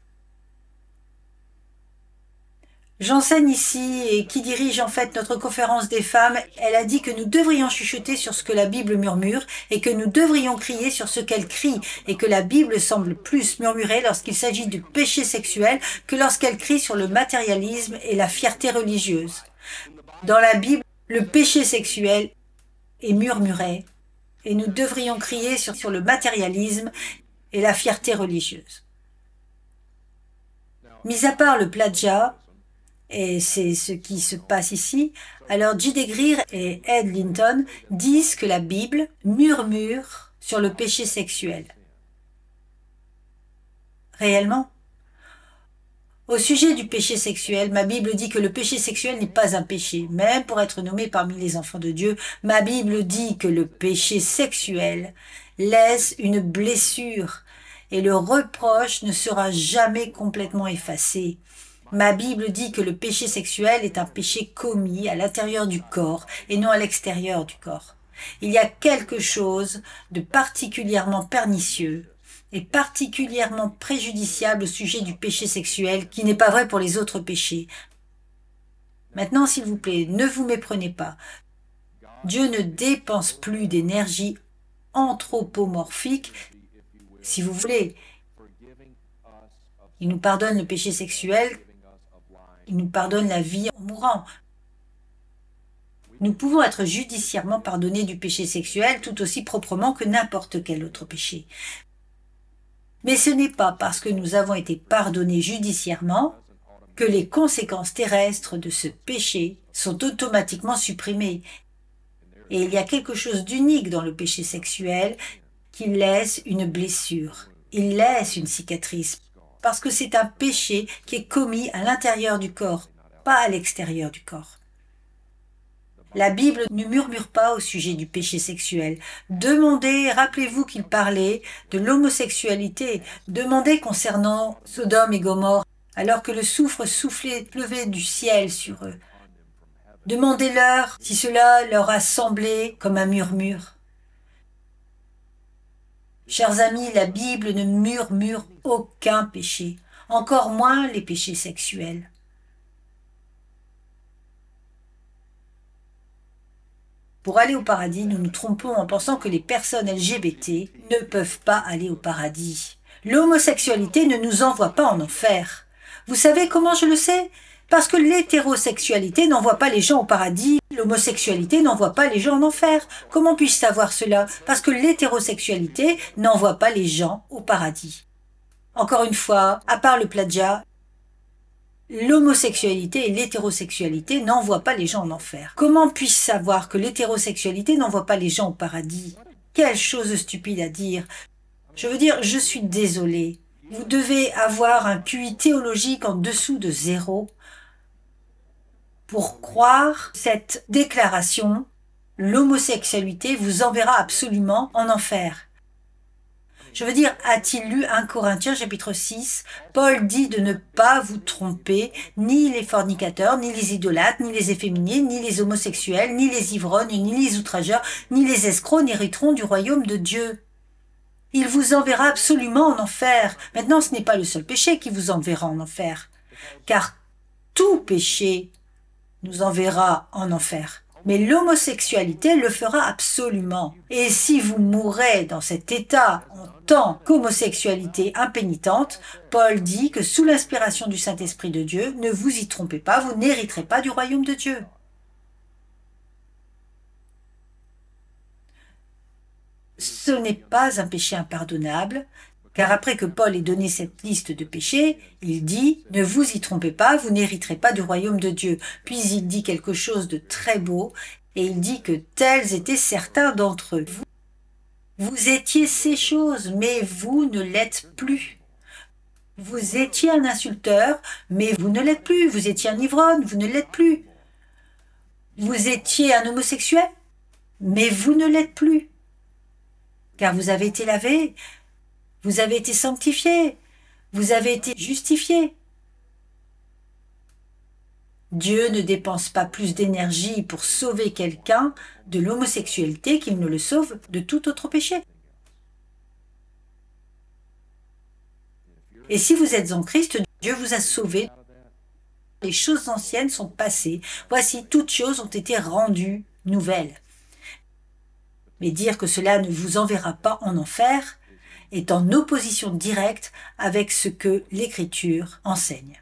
J'enseigne ici et qui dirige en fait notre conférence des femmes, elle a dit que nous devrions chuchoter sur ce que la Bible murmure et que nous devrions crier sur ce qu'elle crie et que la Bible semble plus murmurer lorsqu'il s'agit du péché sexuel que lorsqu'elle crie sur le matérialisme et la fierté religieuse. Dans la Bible, le péché sexuel est murmuré et nous devrions crier sur, sur le matérialisme et la fierté religieuse. Mis à part le plagiat, et c'est ce qui se passe ici, alors J D Greear et Ed Litton disent que la Bible murmure sur le péché sexuel. Réellement? Au sujet du péché sexuel, ma Bible dit que le péché sexuel n'est pas un péché. Même pour être nommé parmi les enfants de Dieu, ma Bible dit que le péché sexuel laisse une blessure et le reproche ne sera jamais complètement effacé. Ma Bible dit que le péché sexuel est un péché commis à l'intérieur du corps et non à l'extérieur du corps. Il y a quelque chose de particulièrement pernicieux et particulièrement préjudiciable au sujet du péché sexuel qui n'est pas vrai pour les autres péchés. Maintenant, s'il vous plaît, ne vous méprenez pas. Dieu ne dépense plus d'énergie anthropomorphique, si vous voulez. Il nous pardonne le péché sexuel, il nous pardonne la vie en mourant. Nous pouvons être judiciairement pardonnés du péché sexuel tout aussi proprement que n'importe quel autre péché. Mais ce n'est pas parce que nous avons été pardonnés judiciairement que les conséquences terrestres de ce péché sont automatiquement supprimées. Et il y a quelque chose d'unique dans le péché sexuel qui laisse une blessure, il laisse une cicatrice, parce que c'est un péché qui est commis à l'intérieur du corps, pas à l'extérieur du corps. La Bible ne murmure pas au sujet du péché sexuel. Demandez, rappelez-vous qu'il parlait de l'homosexualité. Demandez concernant Sodome et Gomorrhe, alors que le soufre soufflait, pleuvait du ciel sur eux. Demandez-leur si cela leur a semblé comme un murmure. Chers amis, la Bible ne murmure aucun péché, encore moins les péchés sexuels. Pour aller au paradis, nous nous trompons en pensant que les personnes L G B T ne peuvent pas aller au paradis. L'homosexualité ne nous envoie pas en enfer. Vous savez comment je le sais? Parce que l'hétérosexualité n'envoie pas les gens au paradis, l'homosexualité n'envoie pas les gens en enfer. Comment puis-je savoir cela? Parce que l'hétérosexualité n'envoie pas les gens au paradis. Encore une fois, à part le plagiat, l'homosexualité et l'hétérosexualité n'envoient pas les gens en enfer. Comment puis-je savoir que l'hétérosexualité n'envoie pas les gens au paradis? Quelle chose stupide à dire. Je veux dire, je suis désolée. Vous devez avoir un Q I théologique en dessous de zéro pour croire cette déclaration. L'homosexualité vous enverra absolument en enfer. Je veux dire, a-t-il lu un Corinthiens chapitre six? Paul dit de ne pas vous tromper, ni les fornicateurs, ni les idolâtres, ni les efféminés, ni les homosexuels, ni les ivrognes, ni les outrageurs, ni les escrocs n'hériteront du royaume de Dieu. Il vous enverra absolument en enfer. Maintenant, ce n'est pas le seul péché qui vous enverra en enfer, car tout péché nous enverra en enfer. Mais l'homosexualité le fera absolument. Et si vous mourrez dans cet état en tant qu'homosexualité impénitente, Paul dit que sous l'inspiration du Saint-Esprit de Dieu, ne vous y trompez pas, vous n'hériterez pas du royaume de Dieu. Ce n'est pas un péché impardonnable, car après que Paul ait donné cette liste de péchés, il dit « Ne vous y trompez pas, vous n'hériterez pas du royaume de Dieu ». Puis il dit quelque chose de très beau, et il dit que tels étaient certains d'entre eux. Vous étiez ces choses, mais vous ne l'êtes plus. Vous étiez un insulteur, mais vous ne l'êtes plus. Vous étiez un ivrogne, vous ne l'êtes plus. Vous étiez un homosexuel, mais vous ne l'êtes plus. Car vous avez été lavé, vous avez été sanctifié, vous avez été justifié. Dieu ne dépense pas plus d'énergie pour sauver quelqu'un de l'homosexualité qu'il ne le sauve de tout autre péché. Et si vous êtes en Christ, Dieu vous a sauvé. Les choses anciennes sont passées. Voici, toutes choses ont été rendues nouvelles. Mais dire que cela ne vous enverra pas en enfer est en opposition directe avec ce que l'Écriture enseigne.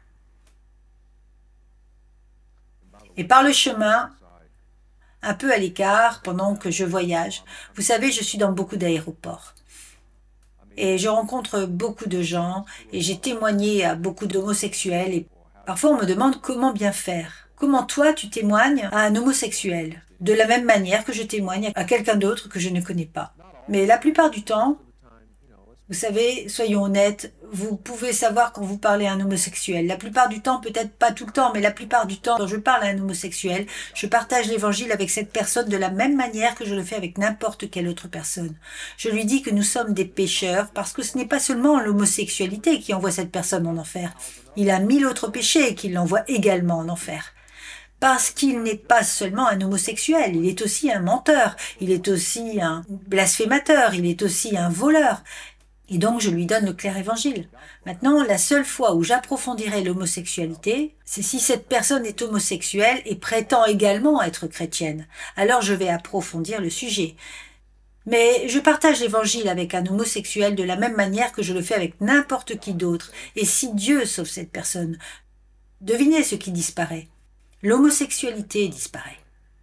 Et par le chemin, un peu à l'écart, pendant que je voyage, vous savez, je suis dans beaucoup d'aéroports. Et je rencontre beaucoup de gens, et j'ai témoigné à beaucoup d'homosexuels, et parfois on me demande comment bien faire. Comment toi tu témoignes à un homosexuel, de la même manière que je témoigne à quelqu'un d'autre que je ne connais pas. Mais la plupart du temps, vous savez, soyons honnêtes, vous pouvez savoir quand vous parlez à un homosexuel. La plupart du temps, peut-être pas tout le temps, mais la plupart du temps, quand je parle à un homosexuel, je partage l'évangile avec cette personne de la même manière que je le fais avec n'importe quelle autre personne. Je lui dis que nous sommes des pécheurs parce que ce n'est pas seulement l'homosexualité qui envoie cette personne en enfer. Il a mille autres péchés qui l'envoient également en enfer. Parce qu'il n'est pas seulement un homosexuel, il est aussi un menteur, il est aussi un blasphémateur, il est aussi un voleur. Et donc, je lui donne le clair évangile. Maintenant, la seule fois où j'approfondirai l'homosexualité, c'est si cette personne est homosexuelle et prétend également être chrétienne. Alors, je vais approfondir le sujet. Mais je partage l'évangile avec un homosexuel de la même manière que je le fais avec n'importe qui d'autre. Et si Dieu sauve cette personne, devinez ce qui disparaît. L'homosexualité disparaît.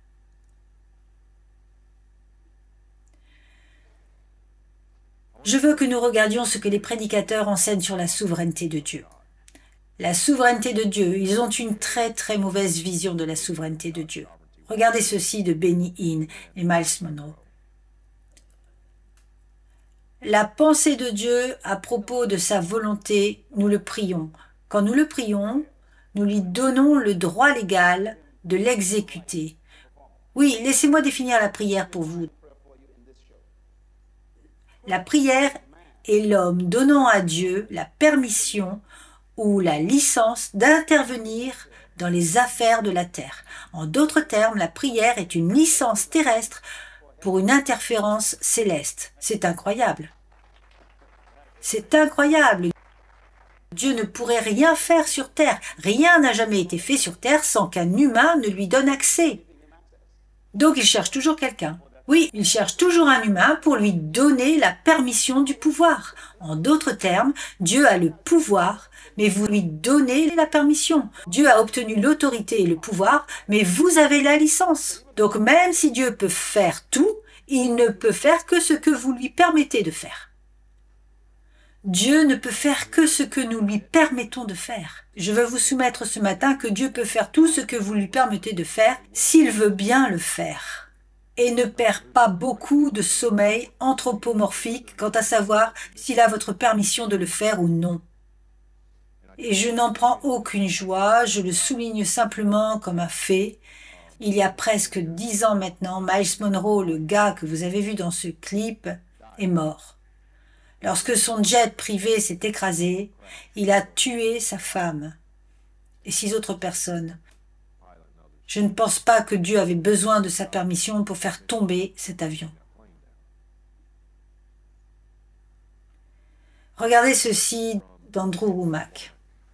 Je veux que nous regardions ce que les prédicateurs enseignent sur la souveraineté de Dieu. La souveraineté de Dieu, ils ont une très très mauvaise vision de la souveraineté de Dieu. Regardez ceci de Benny Hinn et Myles Munroe. La pensée de Dieu à propos de sa volonté, nous le prions. Quand nous le prions, nous lui donnons le droit légal de l'exécuter. Oui, laissez-moi définir la prière pour vous. La prière est l'homme donnant à Dieu la permission ou la licence d'intervenir dans les affaires de la terre. En d'autres termes, la prière est une licence terrestre pour une interférence céleste. C'est incroyable. C'est incroyable. Dieu ne pourrait rien faire sur terre. Rien n'a jamais été fait sur terre sans qu'un humain ne lui donne accès. Donc il cherche toujours quelqu'un. Oui, il cherche toujours un humain pour lui donner la permission du pouvoir. En d'autres termes, Dieu a le pouvoir, mais vous lui donnez la permission. Dieu a obtenu l'autorité et le pouvoir, mais vous avez la licence. Donc même si Dieu peut faire tout, il ne peut faire que ce que vous lui permettez de faire. Dieu ne peut faire que ce que nous lui permettons de faire. Je veux vous soumettre ce matin que Dieu peut faire tout ce que vous lui permettez de faire s'il veut bien le faire. Et ne perd pas beaucoup de sommeil anthropomorphique quant à savoir s'il a votre permission de le faire ou non. Et je n'en prends aucune joie, je le souligne simplement comme un fait. Il y a presque dix ans maintenant, Myles Munroe, le gars que vous avez vu dans ce clip, est mort. Lorsque son jet privé s'est écrasé, il a tué sa femme et six autres personnes. Je ne pense pas que Dieu avait besoin de sa permission pour faire tomber cet avion. Regardez ceci d'Andrew Wommack.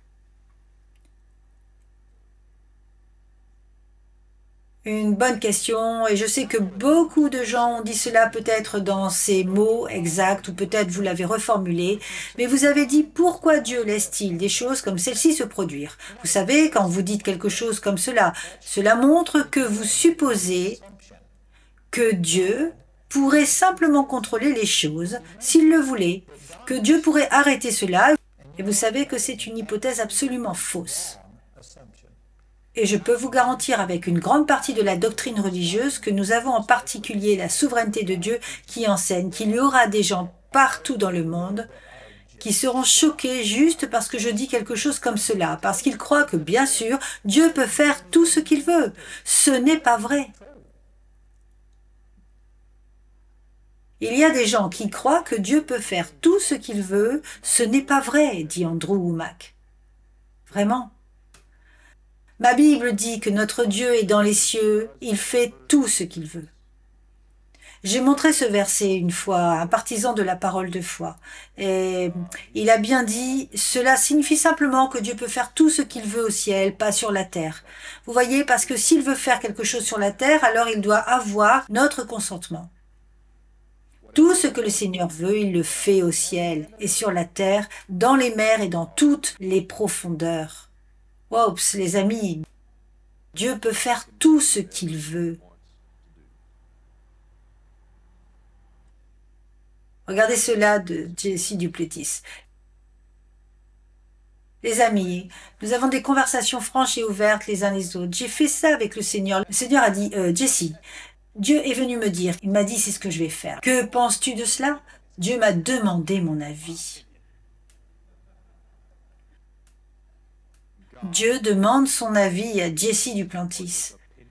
Une bonne question, et je sais que beaucoup de gens ont dit cela peut-être dans ces mots exacts, ou peut-être vous l'avez reformulé, mais vous avez dit pourquoi Dieu laisse-t-il des choses comme celle-ci se produire? Vous savez, quand vous dites quelque chose comme cela, cela montre que vous supposez que Dieu pourrait simplement contrôler les choses s'il le voulait, que Dieu pourrait arrêter cela, et vous savez que c'est une hypothèse absolument fausse. Et je peux vous garantir avec une grande partie de la doctrine religieuse que nous avons en particulier la souveraineté de Dieu qui enseigne qu'il y aura des gens partout dans le monde qui seront choqués juste parce que je dis quelque chose comme cela, parce qu'ils croient que, bien sûr, Dieu peut faire tout ce qu'il veut. Ce n'est pas vrai. Il y a des gens qui croient que Dieu peut faire tout ce qu'il veut. Ce n'est pas vrai, dit Andrew Wommack. Vraiment. Ma Bible dit que notre Dieu est dans les cieux, il fait tout ce qu'il veut. J'ai montré ce verset une fois à un partisan de la parole de foi, et il a bien dit, cela signifie simplement que Dieu peut faire tout ce qu'il veut au ciel, pas sur la terre. Vous voyez, parce que s'il veut faire quelque chose sur la terre, alors il doit avoir notre consentement. Tout ce que le Seigneur veut, il le fait au ciel et sur la terre, dans les mers et dans toutes les profondeurs. Oups, les amis, Dieu peut faire tout ce qu'il veut. Regardez cela de Jesse Duplantis. Les amis, nous avons des conversations franches et ouvertes les uns les autres. J'ai fait ça avec le Seigneur. Le Seigneur a dit, euh, Jesse, Dieu est venu me dire, il m'a dit c'est ce que je vais faire. Que penses-tu de cela? Dieu m'a demandé mon avis. Dieu demande son avis à Jesse Duplantis.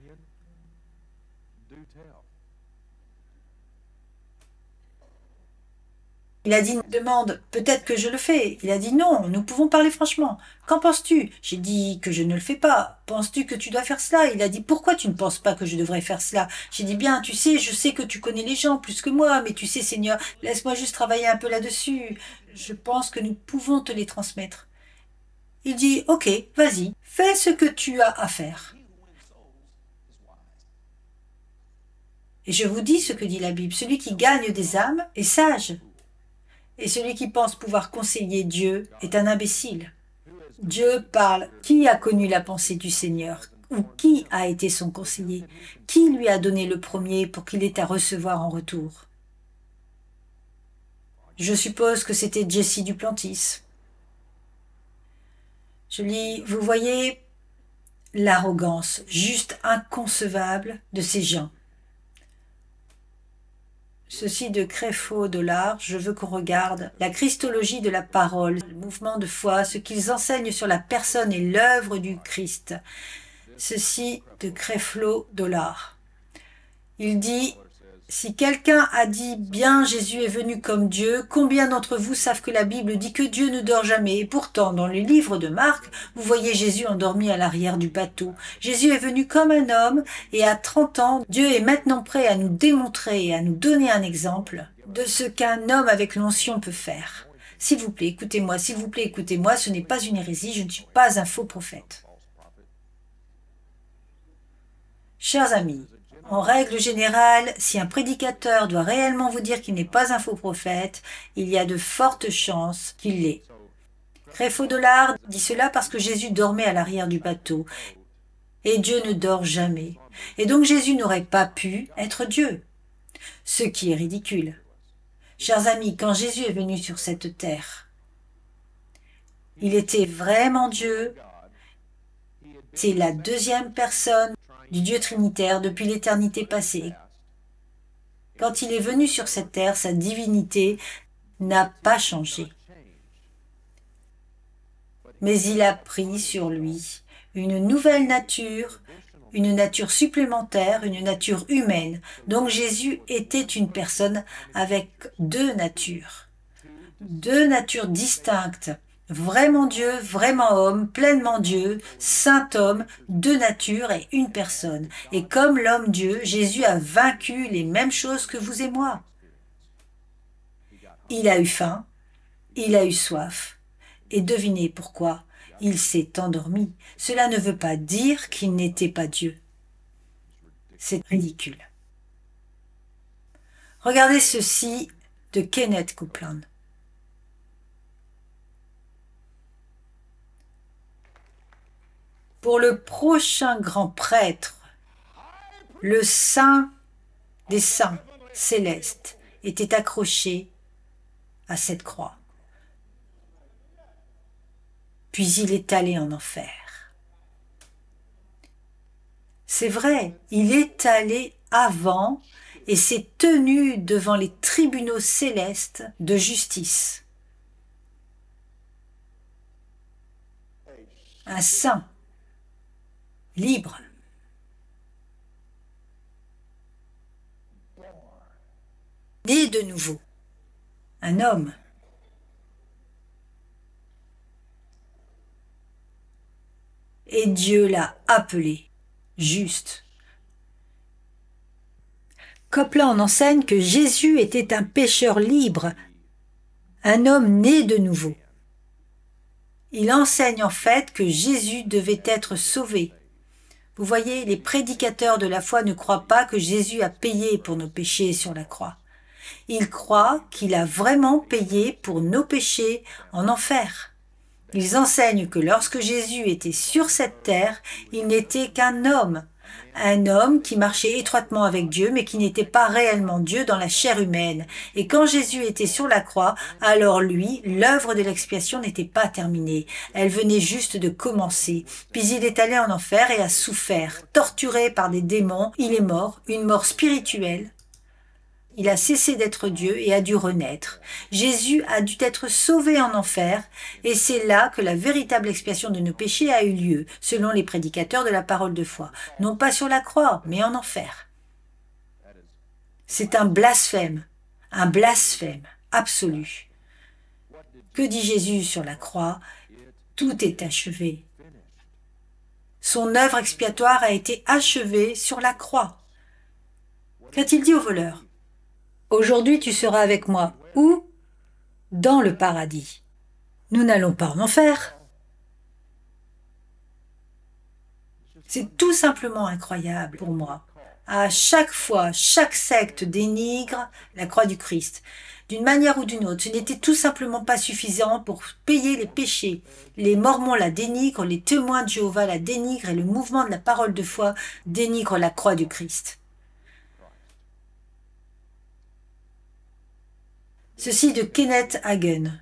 Il a dit, demande, peut-être que je le fais. Il a dit, non, nous pouvons parler franchement. Qu'en penses-tu? J'ai dit que je ne le fais pas. Penses-tu que tu dois faire cela? Il a dit, pourquoi tu ne penses pas que je devrais faire cela? J'ai dit, bien, tu sais, je sais que tu connais les gens plus que moi, mais tu sais, Seigneur, laisse-moi juste travailler un peu là-dessus. Je pense que nous pouvons te les transmettre. Il dit, ok, vas-y, fais ce que tu as à faire. Et je vous dis ce que dit la Bible, celui qui gagne des âmes est sage. Et celui qui pense pouvoir conseiller Dieu est un imbécile. Dieu parle. Qui a connu la pensée du Seigneur? Ou qui a été son conseiller? Qui lui a donné le premier pour qu'il ait à recevoir en retour? Je suppose que c'était Jesse Duplantis. Je lis, vous voyez l'arrogance juste inconcevable de ces gens. Ceci de Creflo Dollar, je veux qu'on regarde la christologie de la parole, le mouvement de foi, ce qu'ils enseignent sur la personne et l'œuvre du Christ. Ceci de Creflo Dollar. Il dit, si quelqu'un a dit bien Jésus est venu comme Dieu, combien d'entre vous savent que la Bible dit que Dieu ne dort jamais? Et pourtant, dans le livre de Marc, vous voyez Jésus endormi à l'arrière du bateau. Jésus est venu comme un homme et à trente ans, Dieu est maintenant prêt à nous démontrer et à nous donner un exemple de ce qu'un homme avec l'onction peut faire. S'il vous plaît, écoutez-moi, s'il vous plaît, écoutez-moi, ce n'est pas une hérésie, je ne suis pas un faux prophète. Chers amis, en règle générale, si un prédicateur doit réellement vous dire qu'il n'est pas un faux prophète, il y a de fortes chances qu'il l'est. Creflo Dollar dit cela parce que Jésus dormait à l'arrière du bateau. Et Dieu ne dort jamais. Et donc Jésus n'aurait pas pu être Dieu. Ce qui est ridicule. Chers amis, quand Jésus est venu sur cette terre, il était vraiment Dieu. C'est la deuxième personne du Dieu trinitaire depuis l'éternité passée. Quand il est venu sur cette terre, sa divinité n'a pas changé. Mais il a pris sur lui une nouvelle nature, une nature supplémentaire, une nature humaine. Donc Jésus était une personne avec deux natures. deux natures distinctes, vraiment Dieu, vraiment homme, pleinement Dieu, saint homme, deux natures et une personne. Et comme l'homme Dieu, Jésus a vaincu les mêmes choses que vous et moi. Il a eu faim, il a eu soif. Et devinez pourquoi? Il s'est endormi. Cela ne veut pas dire qu'il n'était pas Dieu. C'est ridicule. Regardez ceci de Kenneth Copeland. Pour le prochain grand prêtre, le saint des saints célestes était accroché à cette croix. Puis il est allé en enfer. C'est vrai, il est allé avant et s'est tenu devant les tribunaux célestes de justice. Un saint, libre, né de nouveau, un homme. Et Dieu l'a appelé juste. Copeland enseigne que Jésus était un pécheur libre, un homme né de nouveau. Il enseigne en fait que Jésus devait être sauvé. Vous voyez, les prédicateurs de la foi ne croient pas que Jésus a payé pour nos péchés sur la croix. Ils croient qu'il a vraiment payé pour nos péchés en enfer. Ils enseignent que lorsque Jésus était sur cette terre, il n'était qu'un homme. Un homme qui marchait étroitement avec Dieu, mais qui n'était pas réellement Dieu dans la chair humaine. Et quand Jésus était sur la croix, alors lui, l'œuvre de l'expiation n'était pas terminée. Elle venait juste de commencer. Puis il est allé en enfer et a souffert, torturé par des démons. Il est mort, une mort spirituelle. Il a cessé d'être Dieu et a dû renaître. Jésus a dû être sauvé en enfer, et c'est là que la véritable expiation de nos péchés a eu lieu, selon les prédicateurs de la parole de foi. Non pas sur la croix, mais en enfer. C'est un blasphème, un blasphème absolu. Que dit Jésus sur la croix? Tout est achevé. Son œuvre expiatoire a été achevée sur la croix. Qu'a-t-il dit au voleur? Aujourd'hui, tu seras avec moi. Où? Dans le paradis. Nous n'allons pas en enfer. C'est tout simplement incroyable pour moi. À chaque fois, chaque secte dénigre la croix du Christ. D'une manière ou d'une autre, ce n'était tout simplement pas suffisant pour payer les péchés. Les Mormons la dénigrent, les témoins de Jéhovah la dénigrent et le mouvement de la parole de foi dénigre la croix du Christ. Ceci de Kenneth Hagin.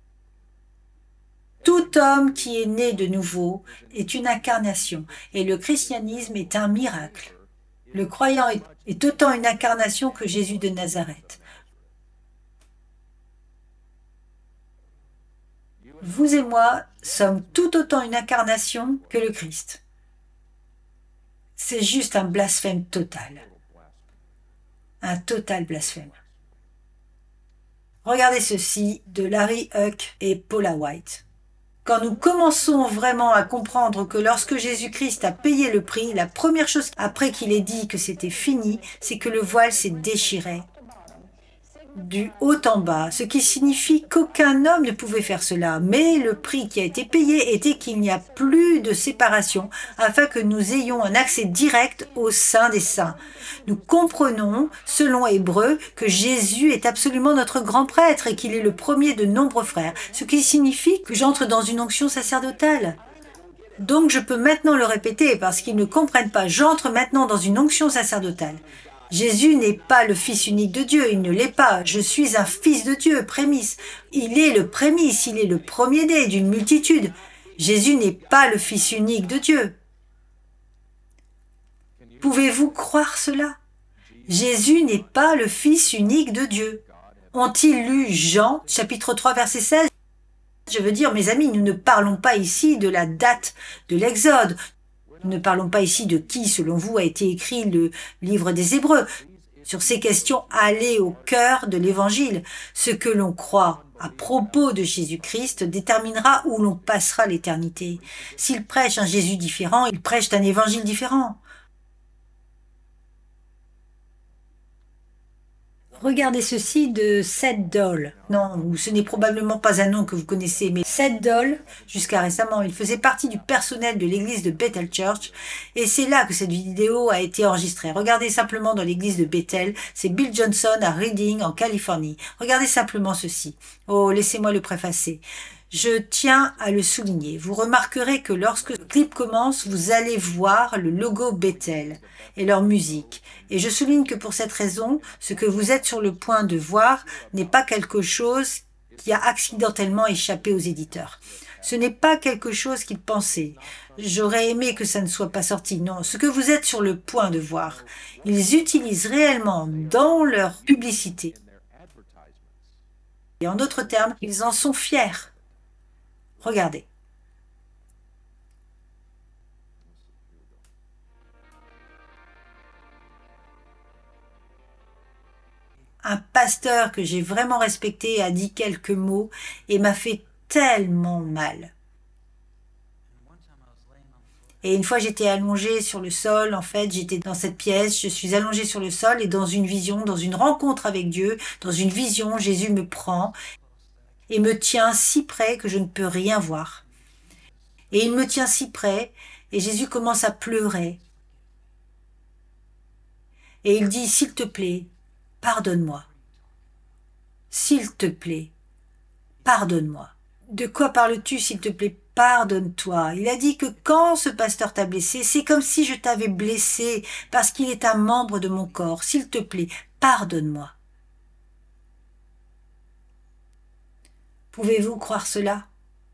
Tout homme qui est né de nouveau est une incarnation, et le christianisme est un miracle. Le croyant est, est autant une incarnation que Jésus de Nazareth. Vous et moi sommes tout autant une incarnation que le Christ. C'est juste un blasphème total. Un total blasphème. Regardez ceci de Larry Huck et Paula White. Quand nous commençons vraiment à comprendre que lorsque Jésus-Christ a payé le prix, la première chose après qu'il ait dit que c'était fini, c'est que le voile s'est déchiré du haut en bas, ce qui signifie qu'aucun homme ne pouvait faire cela. Mais le prix qui a été payé était qu'il n'y a plus de séparation afin que nous ayons un accès direct au sein des saints. Nous comprenons, selon Hébreu, que Jésus est absolument notre grand prêtre et qu'il est le premier de nombreux frères, ce qui signifie que j'entre dans une onction sacerdotale. Donc je peux maintenant le répéter parce qu'ils ne comprennent pas, j'entre maintenant dans une onction sacerdotale. Jésus n'est pas le Fils unique de Dieu, il ne l'est pas. Je suis un Fils de Dieu, prémisse. Il est le prémisse, il est le premier-né d'une multitude. Jésus n'est pas le Fils unique de Dieu. Pouvez-vous croire cela? Jésus n'est pas le Fils unique de Dieu. Ont-ils lu Jean, chapitre trois, verset seize? Je veux dire, mes amis, nous ne parlons pas ici de la date de l'Exode. Nous ne parlons pas ici de qui, selon vous, a été écrit le livre des Hébreux. Sur ces questions, allez au cœur de l'Évangile. Ce que l'on croit à propos de Jésus-Christ déterminera où l'on passera l'éternité. S'il prêche un Jésus différent, il prêche un Évangile différent. Regardez ceci de Seth Doll. Non, ce n'est probablement pas un nom que vous connaissez, mais Seth Doll, jusqu'à récemment, il faisait partie du personnel de l'église de Bethel Church, et c'est là que cette vidéo a été enregistrée. Regardez simplement dans l'église de Bethel, c'est Bill Johnson à Reading, en Californie. Regardez simplement ceci. Oh, laissez-moi le préfacer. Je tiens à le souligner. Vous remarquerez que lorsque le clip commence, vous allez voir le logo Bethel et leur musique. Et je souligne que pour cette raison, ce que vous êtes sur le point de voir n'est pas quelque chose qui a accidentellement échappé aux éditeurs. Ce n'est pas quelque chose qu'ils pensaient. J'aurais aimé que ça ne soit pas sorti. Non, ce que vous êtes sur le point de voir, ils utilisent réellement dans leur publicité. Et en d'autres termes, ils en sont fiers. Regardez. Un pasteur que j'ai vraiment respecté a dit quelques mots et m'a fait tellement mal. Et une fois, j'étais allongée sur le sol. En fait, j'étais dans cette pièce. Je suis allongée sur le sol et dans une vision, dans une rencontre avec Dieu, dans une vision, Jésus me prend et me tient si près que je ne peux rien voir. Et il me tient si près et Jésus commence à pleurer. Et il dit, s'il te plaît, pardonne-moi. S'il te plaît, pardonne-moi. De quoi parles-tu, s'il te plaît? Pardonne-toi. Il a dit que quand ce pasteur t'a blessé, c'est comme si je t'avais blessé parce qu'il est un membre de mon corps. S'il te plaît, pardonne-moi. Pouvez-vous croire cela?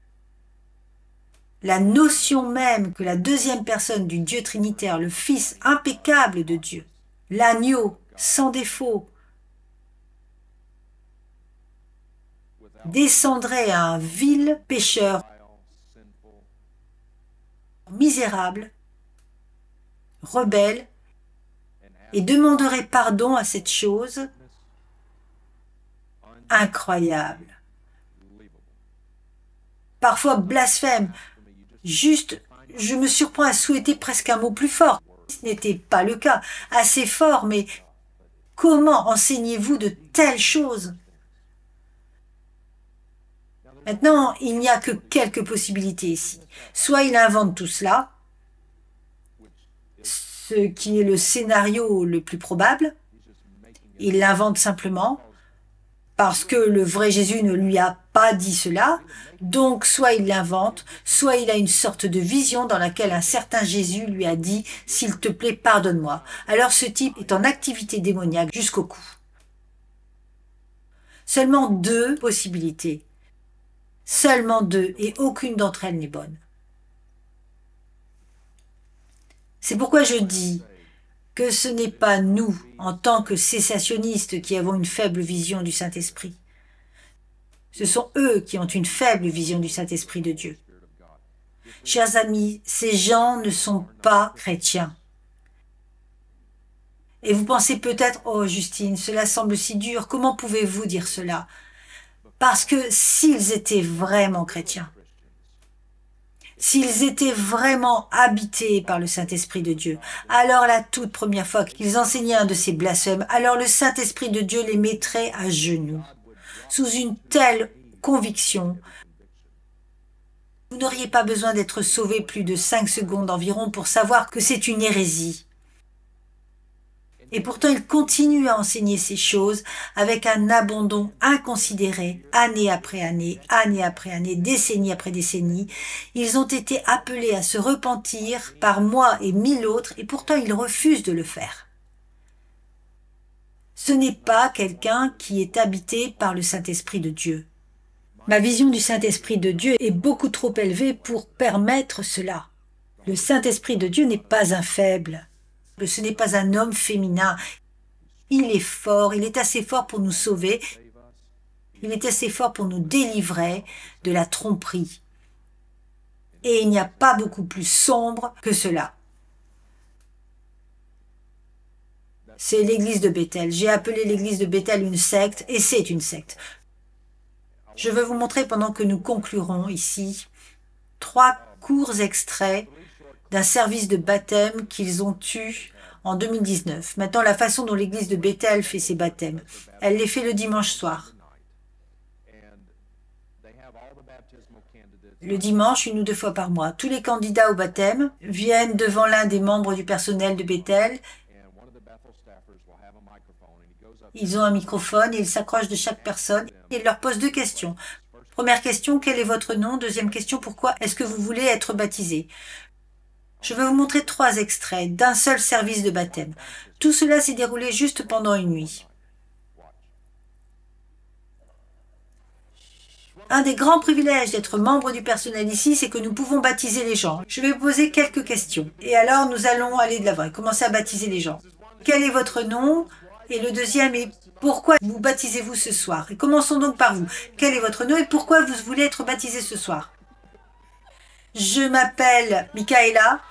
La notion même que la deuxième personne du Dieu trinitaire, le Fils impeccable de Dieu, l'agneau sans défaut, descendrait à un vil pécheur misérable, rebelle, et demanderait pardon à cette chose incroyable. Parfois blasphème. Juste, je me surprends à souhaiter presque un mot plus fort. Ce n'était pas le cas. Assez fort, mais comment enseignez-vous de telles choses? Maintenant, il n'y a que quelques possibilités ici. Soit il invente tout cela, ce qui est le scénario le plus probable. Il l'invente simplement parce que le vrai Jésus ne lui a pas dit cela. Donc, soit il l'invente, soit il a une sorte de vision dans laquelle un certain Jésus lui a dit « S'il te plaît, pardonne-moi ». Alors, ce type est en activité démoniaque jusqu'au cou. Seulement deux possibilités. Seulement deux, et aucune d'entre elles n'est bonne. C'est pourquoi je dis que ce n'est pas nous, en tant que cessationnistes, qui avons une faible vision du Saint-Esprit. Ce sont eux qui ont une faible vision du Saint-Esprit de Dieu. Chers amis, ces gens ne sont pas chrétiens. Et vous pensez peut-être, oh Justine, cela semble si dur, comment pouvez-vous dire cela? Parce que s'ils étaient vraiment chrétiens, s'ils étaient vraiment habités par le Saint-Esprit de Dieu, alors la toute première fois qu'ils enseignaient un de ces blasphèmes, alors le Saint-Esprit de Dieu les mettrait à genoux, sous une telle conviction. Vous n'auriez pas besoin d'être sauvé plus de cinq secondes environ pour savoir que c'est une hérésie. Et pourtant, ils continuent à enseigner ces choses avec un abandon inconsidéré, année après année, année après année, décennie après décennie. Ils ont été appelés à se repentir par moi et mille autres, et pourtant ils refusent de le faire. Ce n'est pas quelqu'un qui est habité par le Saint-Esprit de Dieu. Ma vision du Saint-Esprit de Dieu est beaucoup trop élevée pour permettre cela. Le Saint-Esprit de Dieu n'est pas un faible. Ce n'est pas un homme féminin. Il est fort, il est assez fort pour nous sauver. Il est assez fort pour nous délivrer de la tromperie. Et il n'y a pas beaucoup plus sombre que cela. C'est l'église de Bethel. J'ai appelé l'église de Bethel une secte, et c'est une secte. Je veux vous montrer, pendant que nous conclurons ici, trois courts extraits d'un service de baptême qu'ils ont eu en deux mille dix-neuf. Maintenant, la façon dont l'église de Bethel fait ses baptêmes, elle les fait le dimanche soir. Le dimanche, une ou deux fois par mois. Tous les candidats au baptême viennent devant l'un des membres du personnel de Bethel. Ils ont un microphone et ils s'approchent de chaque personne et ils leur posent deux questions. Première question, quel est votre nom? Deuxième question, pourquoi est-ce que vous voulez être baptisé? Je vais vous montrer trois extraits d'un seul service de baptême. Tout cela s'est déroulé juste pendant une nuit. Un des grands privilèges d'être membre du personnel ici, c'est que nous pouvons baptiser les gens. Je vais vous poser quelques questions. Et alors, nous allons aller de l'avant et commencer à baptiser les gens. Quel est votre nom? Et le deuxième est, pourquoi vous baptisez-vous ce soir? Et commençons donc par vous. Quel est votre nom et pourquoi vous voulez être baptisé ce soir? Je m'appelle Michaela.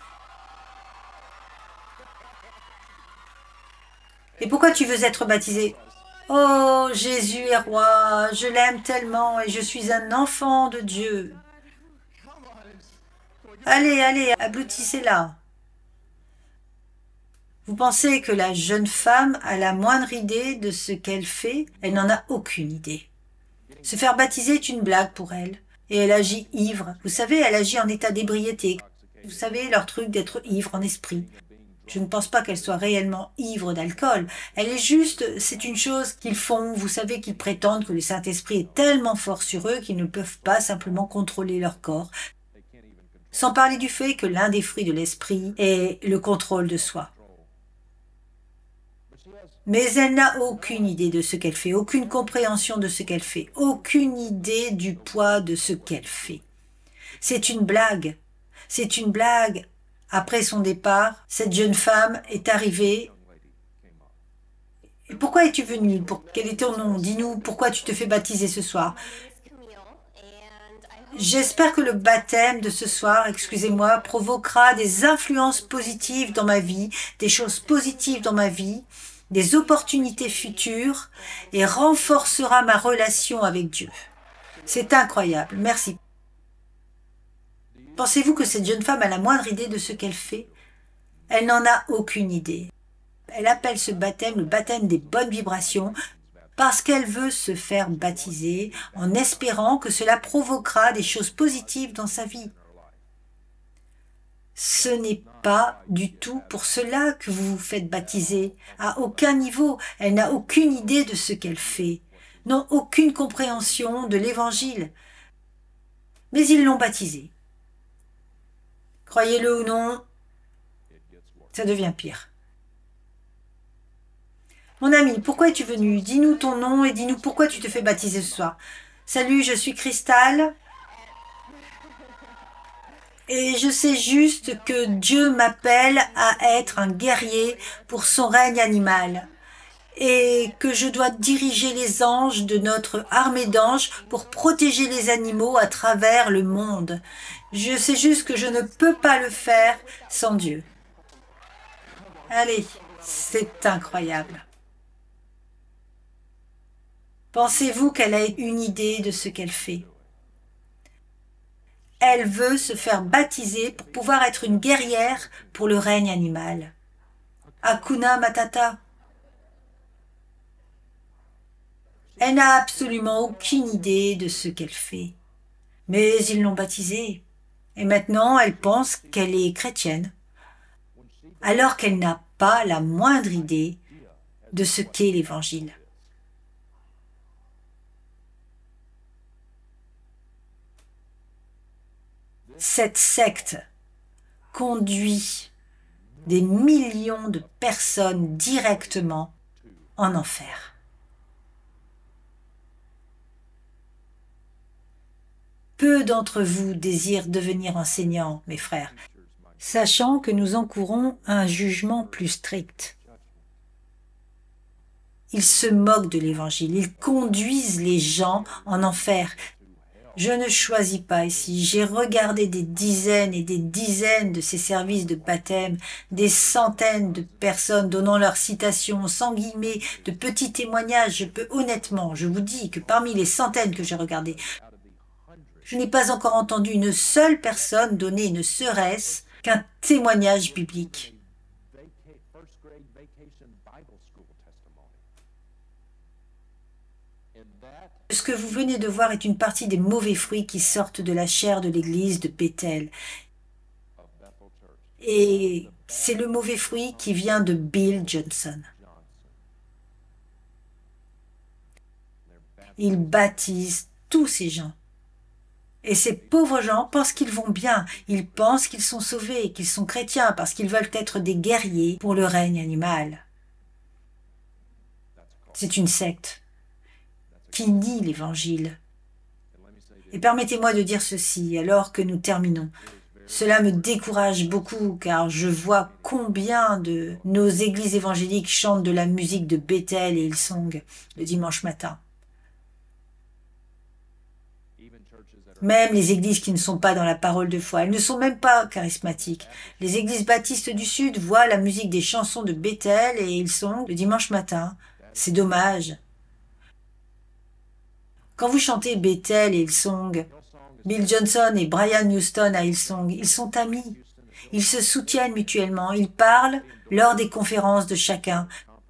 Et pourquoi tu veux être baptisé? Oh, Jésus est roi, je l'aime tellement et je suis un enfant de Dieu. Allez, allez, applaudissez-la. Vous pensez que la jeune femme a la moindre idée de ce qu'elle fait? Elle n'en a aucune idée. Se faire baptiser est une blague pour elle. Et elle agit ivre. Vous savez, elle agit en état d'ébriété. Vous savez, leur truc d'être ivre en esprit. Je ne pense pas qu'elle soit réellement ivre d'alcool. Elle est juste, c'est une chose qu'ils font. Vous savez qu'ils prétendent que le Saint-Esprit est tellement fort sur eux qu'ils ne peuvent pas simplement contrôler leur corps. Sans parler du fait que l'un des fruits de l'Esprit est le contrôle de soi. Mais elle n'a aucune idée de ce qu'elle fait, aucune compréhension de ce qu'elle fait, aucune idée du poids de ce qu'elle fait. C'est une blague. C'est une blague. Après son départ, cette jeune femme est arrivée. Pourquoi es-tu venue? Pour... Quel est ton nom? Dis-nous pourquoi tu te fais baptiser ce soir. J'espère que le baptême de ce soir, excusez-moi, provoquera des influences positives dans ma vie, des choses positives dans ma vie, des opportunités futures et renforcera ma relation avec Dieu. C'est incroyable. Merci. Pensez-vous que cette jeune femme a la moindre idée de ce qu'elle fait? Elle n'en a aucune idée. Elle appelle ce baptême le baptême des bonnes vibrations parce qu'elle veut se faire baptiser en espérant que cela provoquera des choses positives dans sa vie. Ce n'est pas du tout pour cela que vous vous faites baptiser. À aucun niveau, elle n'a aucune idée de ce qu'elle fait, n'ont aucune compréhension de l'Évangile. Mais ils l'ont baptisée. Croyez-le ou non, ça devient pire. Mon ami, pourquoi es-tu venu? Dis-nous ton nom et dis-nous pourquoi tu te fais baptiser ce soir. Salut, je suis Cristal. Et je sais juste que Dieu m'appelle à être un guerrier pour son règne animal. Et que je dois diriger les anges de notre armée d'anges pour protéger les animaux à travers le monde. Je sais juste que je ne peux pas le faire sans Dieu. Allez, c'est incroyable. Pensez-vous qu'elle a une idée de ce qu'elle fait? Elle veut se faire baptiser pour pouvoir être une guerrière pour le règne animal. Hakuna Matata. Elle n'a absolument aucune idée de ce qu'elle fait. Mais ils l'ont baptisée. Et maintenant, elle pense qu'elle est chrétienne. Alors qu'elle n'a pas la moindre idée de ce qu'est l'Évangile. Cette secte conduit des millions de personnes directement en enfer. Peu d'entre vous désirent devenir enseignants, mes frères, sachant que nous encourons un jugement plus strict. Ils se moquent de l'Évangile, ils conduisent les gens en enfer. Je ne choisis pas ici. J'ai regardé des dizaines et des dizaines de ces services de baptême, des centaines de personnes donnant leurs citations, sans guillemets, de petits témoignages. Je peux honnêtement, je vous dis que parmi les centaines que j'ai regardées, je n'ai pas encore entendu une seule personne donner ne serait-ce qu'un témoignage biblique. Ce que vous venez de voir est une partie des mauvais fruits qui sortent de la chair de l'église de Bethel. Et c'est le mauvais fruit qui vient de Bill Johnson. Il baptise tous ces gens. Et ces pauvres gens pensent qu'ils vont bien. Ils pensent qu'ils sont sauvés, qu'ils sont chrétiens, parce qu'ils veulent être des guerriers pour le règne animal. C'est une secte qui nie l'Évangile. Et permettez-moi de dire ceci, alors que nous terminons. Cela me décourage beaucoup, car je vois combien de nos églises évangéliques chantent de la musique de Bethel et Hillsong le dimanche matin. Même les églises qui ne sont pas dans la parole de foi, elles ne sont même pas charismatiques. Les églises baptistes du Sud voient la musique des chansons de Bethel et Hillsong le dimanche matin. C'est dommage. Quand vous chantez Bethel et Hillsong, Bill Johnson et Brian Houston à Hillsong, ils sont amis. Ils se soutiennent mutuellement. Ils parlent lors des conférences de chacun.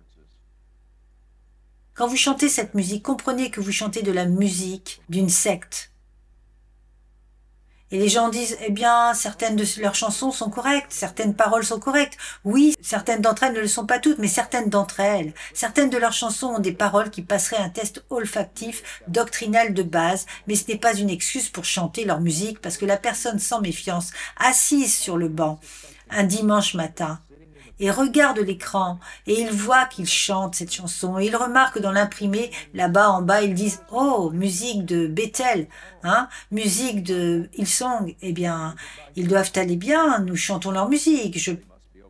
Quand vous chantez cette musique, comprenez que vous chantez de la musique d'une secte. Et les gens disent, eh bien, certaines de leurs chansons sont correctes, certaines paroles sont correctes. Oui, certaines d'entre elles ne le sont pas toutes, mais certaines d'entre elles. Certaines de leurs chansons ont des paroles qui passeraient un test olfactif, doctrinal de base, mais ce n'est pas une excuse pour chanter leur musique, parce que la personne sans méfiance, assise sur le banc, un dimanche matin, et regarde l'écran, et il voit qu'il chante cette chanson, et il remarque dans l'imprimé, là-bas en bas, ils disent « Oh, musique de Bethel, hein, musique de Hillsong ». Eh bien, ils doivent aller bien, nous chantons leur musique. Je...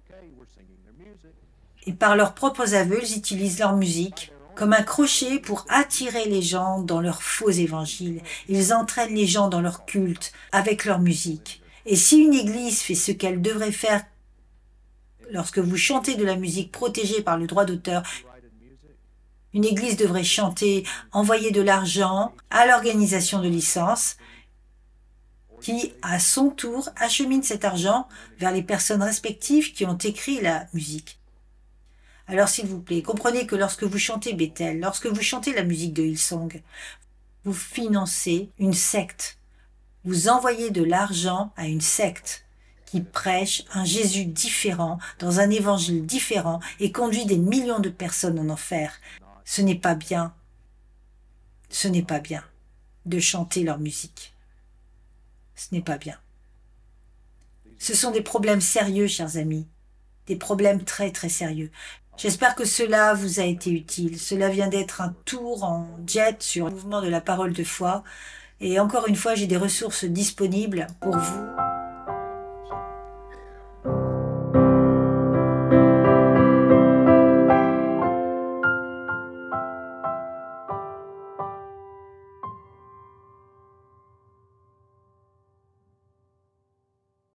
Et par leurs propres aveux, ils utilisent leur musique comme un crochet pour attirer les gens dans leur faux évangile. Ils entraînent les gens dans leur culte avec leur musique. Et si une église fait ce qu'elle devrait faire, lorsque vous chantez de la musique protégée par le droit d'auteur, une église devrait chanter, envoyer de l'argent à l'organisation de licence qui, à son tour, achemine cet argent vers les personnes respectives qui ont écrit la musique. Alors, s'il vous plaît, comprenez que lorsque vous chantez Bethel, lorsque vous chantez la musique de Hillsong, vous financez une secte. Vous envoyez de l'argent à une secte qui prêche un Jésus différent, dans un évangile différent, et conduit des millions de personnes en enfer. Ce n'est pas bien, ce n'est pas bien de chanter leur musique. Ce n'est pas bien. Ce sont des problèmes sérieux, chers amis, des problèmes très très sérieux. J'espère que cela vous a été utile. Cela vient d'être un tour en jet sur le mouvement de la parole de foi. Et encore une fois, j'ai des ressources disponibles pour vous.